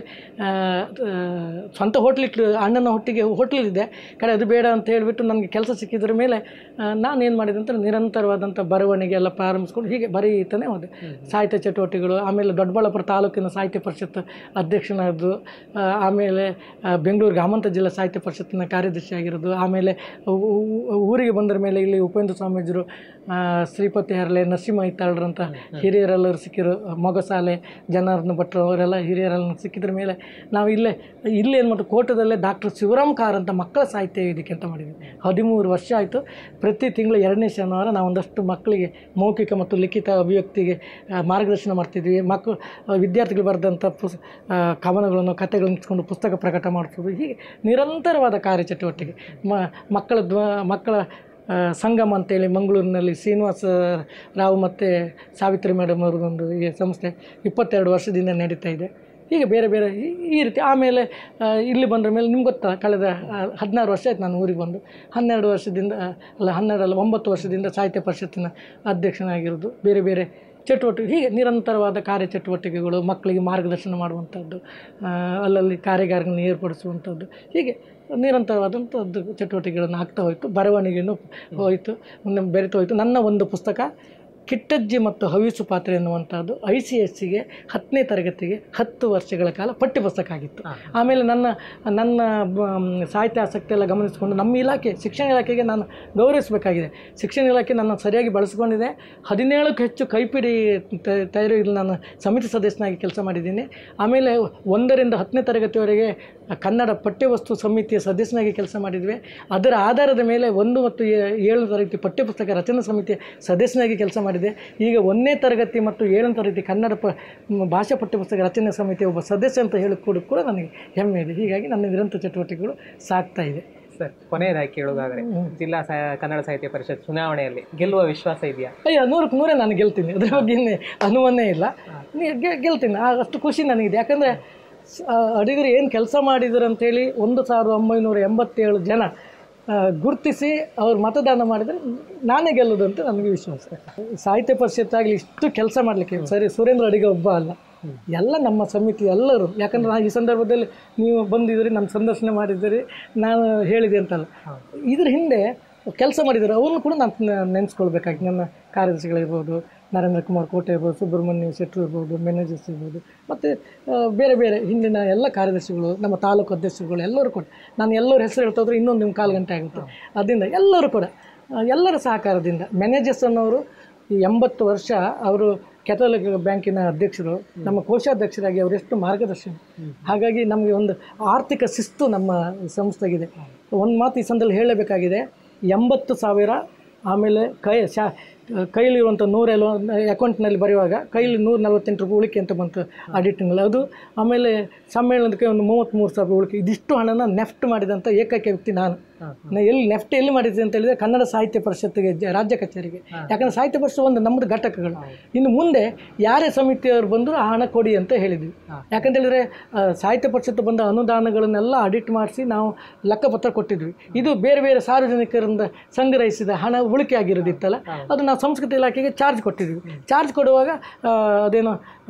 ಸ್ವಂತ ಹೋಟ್ಲಿಟ್ಟು ಅಣ್ಣನ ಹೊಟ್ಟಿಗೆ ಹೋಟ್ಲಿದ್ದೆ ಕಡೆ ಅದು ಬೇಡ ಅಂತ ಹೇಳಿಬಿಟ್ಟು ನನಗೆ ಕೆಲಸ ಸಿಕ್ಕಿದ್ರ ಮೇಲೆ ನಾನೇನು ಮಾಡಿದೆ ಅಂತ ನಿರಂತರವಾದಂಥ ಬರವಣಿಗೆ ಎಲ್ಲ ಪ್ರಾರಂಭಿಸ್ಕೊಂಡು ಹೀಗೆ ಬರೀತಾನೆ ಹೋದೆ. ಸಾಹಿತ್ಯ ಚಟುವಟಿಕೆಗಳು, ಆಮೇಲೆ ದೊಡ್ಡಬಳ್ಳಾಪುರ ತಾಲೂಕಿನ ಸಾಹಿತ್ಯ ಪರಿಷತ್ ಅಧ್ಯಕ್ಷನಾದ್ದು, ಆಮೇಲೆ ಬೆಂಗಳೂರು ಗ್ರಾಮಾಂತರ ಜಿಲ್ಲಾ ಸಾಹಿತ್ಯ ಪರಿಷತ್ತಿನ ಕಾರ್ಯದರ್ಶಿ ಆಗಿರೋದು. ಆಮೇಲೆ ಊರಿಗೆ ಬಂದರ ಮೇಲೆ ಇಲ್ಲಿ ಉಪೇಂದ್ರ ಸ್ವಾಮೀಜರು, ಶ್ರೀಪತಿ ಹರ್ಲೆ, ನರಸಿಂಹ ಐತಾಳ್ರಂಥ ಹಿರಿಯರೆಲ್ಲರೂ ಸಿಕ್ಕಿರು. ಮೊಗಸಾಲೆ ಜನಾರ್ದನ ಭಟ್ರು ಅವರೆಲ್ಲ ಹಿರಿಯರೆಲ್ಲ ಸಿಕ್ಕಿದ್ರ ಮೇಲೆ ನಾವು ಇಲ್ಲೇ ಇಲ್ಲೇ ಏನು ಮಾಡ್ತೀವಿ, ಕೋಟದಲ್ಲೇ ಡಾಕ್ಟರ್ ಶಿವರಾಮ್ ಕಾರ್ ಅಂತ ಮಕ್ಕಳ ಸಾಹಿತ್ಯ ವೇದಿಕೆ ಅಂತ ಮಾಡಿದ್ವಿ. ಹದಿಮೂರು ವರ್ಷ ಆಯಿತು. ಪ್ರತಿ ತಿಂಗಳು ಎರಡನೇ ಶನಿವಾರ ನಾವು ಒಂದಷ್ಟು ಮಕ್ಕಳಿಗೆ ಮೌಖಿಕ ಮತ್ತು ಲಿಖಿತ ಅಭಿವ್ಯಕ್ತಿಗೆ ಮಾರ್ಗದರ್ಶನ ಮಾಡ್ತಿದ್ವಿ. ಮಕ್ಕಳು ವಿದ್ಯಾರ್ಥಿಗಳು ಬರೆದಂಥ ಪುಸ್ ಕವನಗಳನ್ನು ಕಥೆಗಳನ್ನು ಇಟ್ಕೊಂಡು ಪುಸ್ತಕ ಪ್ರಕಟ ಮಾಡಿಸೋದು. ಹೀಗೆ ನಿರಂತರವಾದ ಕಾರ್ಯಚಟುವಟಿಕೆ. ಮ ಮಕ್ಕಳ ದ್ವ ಮಕ್ಕಳ ಸಂಗಮ ಅಂತೇಳಿ ಮಂಗಳೂರಿನಲ್ಲಿ ಶ್ರೀನಿವಾಸ ರಾವ್ ಮತ್ತು ಸಾವಿತ್ರಿ ಮೇಡಮ್ ಅವ್ರದ್ದೊಂದು ಈ ಸಂಸ್ಥೆ ಇಪ್ಪತ್ತೆರಡು ವರ್ಷದಿಂದ ನಡೀತಾ ಇದೆ. ಹೀಗೆ ಬೇರೆ ಬೇರೆ ಈ ರೀತಿ. ಆಮೇಲೆ ಇಲ್ಲಿ ಬಂದ ಮೇಲೆ ನಿಮ್ಗೆ ಗೊತ್ತಾ, ಕಳೆದ ಹದಿನಾರು ವರ್ಷ ಆಯ್ತು ನಾನು ಊರಿಗೆ ಬಂದು. ಹನ್ನೆರಡು ವರ್ಷದಿಂದ ಅಲ್ಲ ಹನ್ನೆರಡು ಅಲ್ಲ ಒಂಬತ್ತು ವರ್ಷದಿಂದ ಸಾಹಿತ್ಯ ಪರಿಷತ್ತಿನ ಅಧ್ಯಕ್ಷನಾಗಿರೋದು. ಬೇರೆ ಬೇರೆ ಚಟುವಟಿಕೆ ಹೀಗೆ ನಿರಂತರವಾದ ಕಾರ್ಯಚಟುವಟಿಕೆಗಳು, ಮಕ್ಕಳಿಗೆ ಮಾರ್ಗದರ್ಶನ ಮಾಡುವಂಥದ್ದು, ಅಲ್ಲಲ್ಲಿ ಕಾರ್ಯಾಗಾರಗಳನ್ನು ಏರ್ಪಡಿಸುವಂಥದ್ದು, ಹೀಗೆ ನಿರಂತರವಾದಂಥದ್ದು ಚಟುವಟಿಕೆಗಳನ್ನು ಆಗ್ತಾ ಹೋಯಿತು. ಬರವಣಿಗೆಯೂ ಹೋಯಿತು, ಮುಂದೆ ಬೆರೆತು ಹೋಯಿತು. ನನ್ನ ಒಂದು ಪುಸ್ತಕ ಕಿಟ್ಟಜ್ಜಿ ಮತ್ತು ಹವಿಸು ಪಾತ್ರೆ ಎನ್ನುವಂಥದ್ದು ಐ ಸಿ ಎಸ್ ಸಿಗೆ ಹತ್ತನೇ ತರಗತಿಗೆ ಹತ್ತು ವರ್ಷಗಳ ಕಾಲ ಪಠ್ಯಪುಸ್ತಕ ಆಗಿತ್ತು. ಆಮೇಲೆ ನನ್ನ ನನ್ನ ಸಾಹಿತ್ಯ ಆಸಕ್ತಿ ಎಲ್ಲ ಗಮನಿಸಿಕೊಂಡು ನಮ್ಮ ಇಲಾಖೆ ಶಿಕ್ಷಣ ಇಲಾಖೆಗೆ ನಾನು ಗೌರವಿಸಬೇಕಾಗಿದೆ. ಶಿಕ್ಷಣ ಇಲಾಖೆ ನನ್ನ ಸರಿಯಾಗಿ ಬಳಸ್ಕೊಂಡಿದೆ. ಹದಿನೇಳಕ್ಕೂ ಹೆಚ್ಚು ಕೈಪಿಡಿ ತಯಾರಿ ಇಲ್ಲಿ ನಾನು ಸಮಿತಿ ಸದಸ್ಯನಾಗಿ ಕೆಲಸ ಮಾಡಿದ್ದೀನಿ. ಆಮೇಲೆ ಒಂದರಿಂದ ಹತ್ತನೇ ತರಗತಿವರೆಗೆ ಕನ್ನಡ ಪಠ್ಯವಸ್ತು ಸಮಿತಿಯ ಸದಸ್ಯನಾಗಿ ಕೆಲಸ ಮಾಡಿದ್ವಿ. ಅದರ ಆಧಾರದ ಮೇಲೆ ಒಂದು ಮತ್ತು ಏಳನೇ ತರಗತಿ ಪಠ್ಯಪುಸ್ತಕ ರಚನಾ ಸಮಿತಿಯ ಸದಸ್ಯನಾಗಿ ಕೆಲಸ ಮಾಡಿದೆ. ಈಗ ಒಂದನೇ ತರಗತಿ ಮತ್ತು ಏಳನೇ ತರಗತಿ ಕನ್ನಡ ಪ ಭಾಷಾ ಪಠ್ಯಪುಸ್ತಕ ರಚನಾ ಸಮಿತಿಯ ಒಬ್ಬ ಸದಸ್ಯ ಅಂತ ಹೇಳಿಕೊಡು ಕೂಡ ನನಗೆ ಹೆಮ್ಮೆ ಇದೆ. ಹೀಗಾಗಿ ನನ್ನ ನಿರಂತರ ಚಟುವಟಿಕೆಗಳು ಸಾಗ್ತಾ ಇದೆ. ಸರ್, ಕೊನೆಯದಾಗಿ ಕೇಳೋದಾದರೆ ಜಿಲ್ಲಾ ಕನ್ನಡ ಸಾಹಿತ್ಯ ಪರಿಷತ್ ಚುನಾವಣೆಯಲ್ಲಿ ಗೆಲ್ಲುವ ವಿಶ್ವಾಸ ಇದೆಯಾ? ಅಯ್ಯೋ, ನೂರಕ್ಕೆ ನೂರೇ ನಾನು ಗೆಲ್ತೀನಿ. ಅದ್ರ ಬಗ್ಗೆ ಇನ್ನೇ ಅನುಮಾನೇ ಇಲ್ಲ. ಗೆಲ್ತೀನಿ, ಅಷ್ಟು ಖುಷಿ ನನಗಿದೆ. ಯಾಕಂದರೆ ಅಡಿಗರು ಏನು ಕೆಲಸ ಮಾಡಿದ್ರು ಅಂಥೇಳಿ ಒಂದು ಸಾವಿರದ ಒಂಬೈನೂರ ಎಂಬತ್ತೇಳು ಜನ ಗುರುತಿಸಿ ಅವ್ರು ಮತದಾನ ಮಾಡಿದರೆ ನಾನೇ ಗೆಲ್ಲೋದು ಅಂತ ನನಗೆ ವಿಶ್ವಾಸ. ಸಾಹಿತ್ಯ ಪರಿಷತ್ತಾಗಲಿ ಇಷ್ಟು ಕೆಲಸ ಮಾಡಲಿಕ್ಕೆ ಸರಿ ಸುರೇಂದ್ರ ಅಡಿಗ ಒಬ್ಬ ಅಲ್ಲ, ಎಲ್ಲ ನಮ್ಮ ಸಮಿತಿ ಎಲ್ಲರೂ. ಯಾಕಂದರೆ ನಾನು ಈ ಸಂದರ್ಭದಲ್ಲಿ ನೀವು ಬಂದಿದ್ದೀರಿ, ನಮ್ಮ ಸಂದರ್ಶನ ಮಾಡಿದ್ದೀರಿ, ನಾನು ಹೇಳಿದೆ ಅಂತಲ್ಲ, ಇದ್ರ ಹಿಂದೆ ಕೆಲಸ ಮಾಡಿದ್ದಾರೆ ಅವ್ರನ್ನೂ ಕೂಡ ನಾನು ನೆನೆಸ್ಕೊಳ್ಬೇಕಾಗಿ. ನನ್ನ ಕಾರ್ಯದರ್ಶಿಗಳಿರ್ಬೋದು, ನರೇಂದ್ರ ಕುಮಾರ್ ಕೋಟೆ ಇರ್ಬೋದು, ಸುಬ್ರಹ್ಮಣ್ಯ ಶೆಟ್ರು ಇರ್ಬೋದು, ಮ್ಯಾನೇಜರ್ಸ್ ಇರ್ಬೋದು, ಮತ್ತು ಬೇರೆ ಬೇರೆ ಹಿಂದಿನ ಎಲ್ಲ ಕಾರ್ಯದರ್ಶಿಗಳು, ನಮ್ಮ ತಾಲೂಕು ಅಧ್ಯಕ್ಷರುಗಳು ಎಲ್ಲರೂ ಕೂಡ, ನಾನು ಎಲ್ಲರ ಹೆಸರು ಹೇಳ್ತಾ ಹೋದ್ರೆ ಇನ್ನೊಂದು ನಿಮ್ಮ ಕಾಲು ಗಂಟೆ ಆಗುತ್ತೆ. ಅದರಿಂದ ಎಲ್ಲರೂ ಕೂಡ ಎಲ್ಲರ ಸಹಕಾರದಿಂದ ಮ್ಯಾನೇಜರ್ಸ್ ಅನ್ನೋರು ಈ ಎಂಬತ್ತು ವರ್ಷ ಅವರು ಕೆಥೋಲಿಕ್ ಬ್ಯಾಂಕಿನ ಅಧ್ಯಕ್ಷರು, ನಮ್ಮ ಕೋಶಾಧ್ಯಕ್ಷರಾಗಿ ಅವರೆಷ್ಟು ಮಾರ್ಗದರ್ಶನ. ಹಾಗಾಗಿ ನಮಗೆ ಒಂದು ಆರ್ಥಿಕ ಶಿಸ್ತು ನಮ್ಮ ಸಂಸ್ಥೆಗಿದೆ. ಒಂದು ಮಾತು ಈ ಸಂದರ್ಭದಲ್ಲಿ ಹೇಳಬೇಕಾಗಿದೆ, ಎಂಬತ್ತು ಸಾವಿರ ಆಮೇಲೆ ಕೈ ಶಾ ಕೈಲಿರುವಂಥ ನೂರೆಲ್ಲ ಅಕೌಂಟ್ನಲ್ಲಿ ಬರೆಯುವಾಗ ಕೈಲಿ ನೂರ ನಲ್ವತ್ತೆಂಟು ರೂಪಾಯಿ ಉಳಿಕೆ ಅಂತ ಬಂತು ಆಡಿಟಿಂಗಲ್ಲಿ, ಅದು ಆಮೇಲೆ ಸಮ್ಮೇಳನಕ್ಕೆ ಒಂದು ಮೂವತ್ತ್ಮೂರು ಸಾವಿರ ಉಳಿಕೆ. ಇದಿಷ್ಟು ಹಣನ ನೆಫ್ಟ್ ಮಾಡಿದಂಥ ಏಕೈಕ ವ್ಯಕ್ತಿ ನಾನು. ಎಲ್ಲಿ ನೆಫ್ಟ್ ಎಲ್ಲಿ ಮಾಡಿದ್ದೆ ಅಂತ ಹೇಳಿದರೆ ಕನ್ನಡ ಸಾಹಿತ್ಯ ಪರಿಷತ್ತಿಗೆ, ರಾಜ್ಯ ಕಚೇರಿಗೆ. ಯಾಕಂದರೆ ಸಾಹಿತ್ಯ ಪರಿಷತ್ ಒಂದು ನಮ್ಮದು ಘಟಕಗಳು. ಇನ್ನು ಮುಂದೆ ಯಾರೇ ಸಮಿತಿಯವರು ಬಂದರೂ ಆ ಹಣ ಕೊಡಿ ಅಂತ ಹೇಳಿದ್ವಿ. ಯಾಕಂತ ಹೇಳಿದರೆ ಸಾಹಿತ್ಯ ಪರಿಷತ್ತು ಬಂದ ಅನುದಾನಗಳನ್ನೆಲ್ಲ ಆಡಿಟ್ ಮಾಡಿಸಿ ನಾವು ಲೆಕ್ಕಪತ್ರ ಕೊಟ್ಟಿದ್ವಿ. ಇದು ಬೇರೆ ಬೇರೆ ಸಾರ್ವಜನಿಕರಿಂದ ಸಂಗ್ರಹಿಸಿದ ಹಣ ಉಳಿಕೆ ಆಗಿರೋದಿತ್ತಲ್ಲ, ಅದು ನಾವು ಸಂಸ್ಕೃತಿ ಇಲಾಖೆಗೆ ಚಾರ್ಜ್ ಕೊಟ್ಟಿದ್ವಿ. ಚಾರ್ಜ್ ಕೊಡುವಾಗ ಅದೇನೋ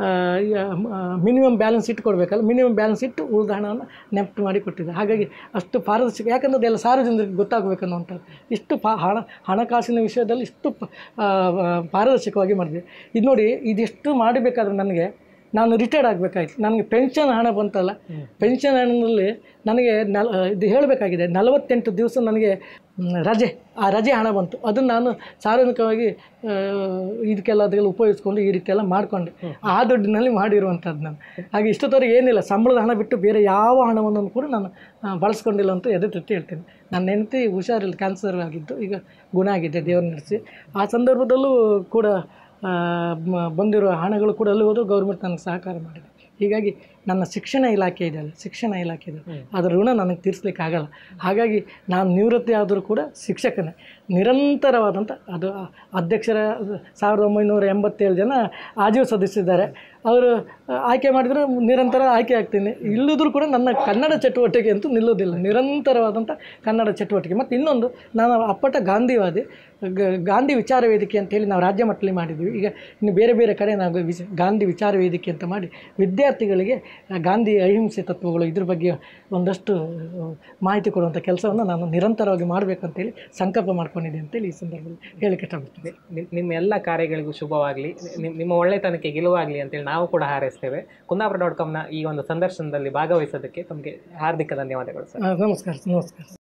ಮಿನಿಮಮ್ ಬ್ಯಾಲೆನ್ಸ್ ಇಟ್ಟು ಕೊಡಬೇಕಲ್ಲ, ಮಿನಿಮಮ್ ಬ್ಯಾಲೆನ್ಸ್ ಇಟ್ಟು ಉಳಿದ ಹಣವನ್ನು ನೆಫ್ಟ್ ಮಾಡಿ ಕೊಟ್ಟಿದ್ದೆ. ಹಾಗಾಗಿ ಅಷ್ಟು ಪಾರದರ್ಶಕ, ಯಾಕಂದರೆ ಅದೆಲ್ಲ ಸಾರ್ವಜನಿಕರಿಗೆ ಗೊತ್ತಾಗಬೇಕನ್ನುವಂಥದ್ದು. ಇಷ್ಟು ಪಾ ಹಣ ಹಣಕಾಸಿನ ವಿಷಯದಲ್ಲಿ ಇಷ್ಟು ಪಾರದರ್ಶಕವಾಗಿ ಮಾಡಿದೆ. ಇದು ನೋಡಿ, ಇದೆಷ್ಟು ಮಾಡಬೇಕಾದ್ರೆ ನನಗೆ ನಾನು ರಿಟೈರ್ಡ್ ಆಗಬೇಕಾಯ್ತು. ನನಗೆ ಪೆನ್ಷನ್ ಹಣ ಬಂತಲ್ಲ, ಪೆನ್ಷನ್ ಹಣದಲ್ಲಿ ನನಗೆ ನಲ್ ಇದು ಹೇಳಬೇಕಾಗಿದೆ, ನಲವತ್ತೆಂಟು ದಿವಸ ನನಗೆ ರಜೆ, ಆ ರಜೆ ಹಣ ಬಂತು. ಅದನ್ನು ನಾನು ಸಾರ್ವಜನಿಕವಾಗಿ ಇದಕ್ಕೆಲ್ಲ ಅದಕ್ಕೆಲ್ಲ ಉಪಯೋಗಿಸ್ಕೊಂಡು ಈ ರೀತಿ ಎಲ್ಲ ಮಾಡಿಕೊಂಡೆ. ಆ ದುಡ್ಡಿನಲ್ಲಿ ಮಾಡಿರುವಂಥದ್ದು ನಾನು. ಹಾಗೆ ಇಷ್ಟೊತ್ತವರೆಗೆ ಏನಿಲ್ಲ, ಸಂಬಳದ ಹಣ ಬಿಟ್ಟು ಬೇರೆ ಯಾವ ಹಣವನ್ನು ಕೂಡ ನಾನು ಬಳಸ್ಕೊಂಡಿಲ್ಲ ಅಂತ ಎದೆ ತಟ್ಟಿ ಹೇಳ್ತೇನೆ. ನನ್ನ ಹೆಂಡತಿ ಹುಷಾರಿಲ್ಲ, ಕ್ಯಾನ್ಸರ್ ಆಗಿದ್ದು, ಈಗ ಗುಣ ಆಗಿದೆ ದೇವ್ರ ನಡೆಸಿ. ಆ ಸಂದರ್ಭದಲ್ಲೂ ಕೂಡ ಬಂದಿರೋ ಹಣಗಳು ಕೂಡ ಅಲ್ಲಿ ಹೋದರೂ ಗೌರ್ಮೆಂಟ್ ನನಗೆ ಸಹಕಾರ ಮಾಡಿದೆ. ಹೀಗಾಗಿ ನನ್ನ ಶಿಕ್ಷಣ ಇಲಾಖೆ ಇದೆಯಲ್ಲ, ಶಿಕ್ಷಣ ಇಲಾಖೆ ಇದೆ, ಅದರ ಋಣ ನನಗೆ ತೀರಿಸ್ಲಿಕ್ಕೆ ಆಗಲ್ಲ. ಹಾಗಾಗಿ ನಾನು ನಿವೃತ್ತಿ ಆದರೂ ಕೂಡ ಶಿಕ್ಷಕನೇ. ನಿರಂತರವಾದಂಥ ಅದು ಅಧ್ಯಕ್ಷರ ಸಾವಿರದ ಒಂಬೈನೂರ ಎಂಬತ್ತೇಳು ಜನ ಆಜೀವ ಸದಸ್ಯರಿದ್ದಾರೆ. ಅವರು ಆಯ್ಕೆ ಮಾಡಿದರೆ ನಿರಂತರ ಆಯ್ಕೆ ಆಗ್ತೀನಿ. ಇಲ್ಲದ್ರೂ ಕೂಡ ನನ್ನ ಕನ್ನಡ ಚಟುವಟಿಕೆ ಅಂತೂ ನಿಲ್ಲೋದಿಲ್ಲ, ನಿರಂತರವಾದಂಥ ಕನ್ನಡ ಚಟುವಟಿಕೆ. ಮತ್ತು ಇನ್ನೊಂದು, ನಾನು ಅಪ್ಪಟ ಗಾಂಧಿವಾದಿ. ಗಾಂಧಿ ವಿಚಾರ ವೇದಿಕೆ ಅಂತೇಳಿ ನಾವು ರಾಜ್ಯ ಮಟ್ಟದಲ್ಲಿ ಮಾಡಿದ್ವಿ. ಈಗ ಇನ್ನು ಬೇರೆ ಬೇರೆ ಕಡೆ ನಾವು ವಿಚ ಗಾಂಧಿ ವಿಚಾರ ವೇದಿಕೆ ಅಂತ ಮಾಡಿ ವಿದ್ಯಾರ್ಥಿಗಳಿಗೆ ಗಾಂಧಿ ಅಹಿಂಸೆ ತತ್ವಗಳು ಇದ್ರ ಬಗ್ಗೆ ಒಂದಷ್ಟು ಮಾಹಿತಿ ಕೊಡುವಂಥ ಕೆಲಸವನ್ನು ನಾನು ನಿರಂತರವಾಗಿ ಮಾಡಬೇಕಂತೇಳಿ ಸಂಕಲ್ಪ ಮಾಡ್ಕೊಂಡಿದ್ದೆ ಅಂತೇಳಿ ಈ ಸಂದರ್ಭದಲ್ಲಿ ಹೇಳಿಕ್ಕೆ ಇಷ್ಟಪಡ್ತೀನಿ. ನಿಮ್ಮ ಎಲ್ಲ ಕಾರ್ಯಗಳಿಗೂ ಶುಭವಾಗಲಿ, ನಿಮ್ಮ ಒಳ್ಳೆತನಕ್ಕೆ ಗೆಲುವಾಗಲಿ ಅಂತೇಳಿ ನಾವು ಕೂಡ ಹಾರೈಸ್ತೇವೆ. ಕುಂದಾಪುರ ಡಾಟ್ ಕಾಮ್ನ ಈ ಒಂದು ಸಂದರ್ಶನದಲ್ಲಿ ಭಾಗವಹಿಸೋದಕ್ಕೆ ತಮಗೆ ಹಾರ್ದಿಕ ಧನ್ಯವಾದಗಳು ಸರ್. ನಮಸ್ಕಾರ ನಮಸ್ಕಾರ.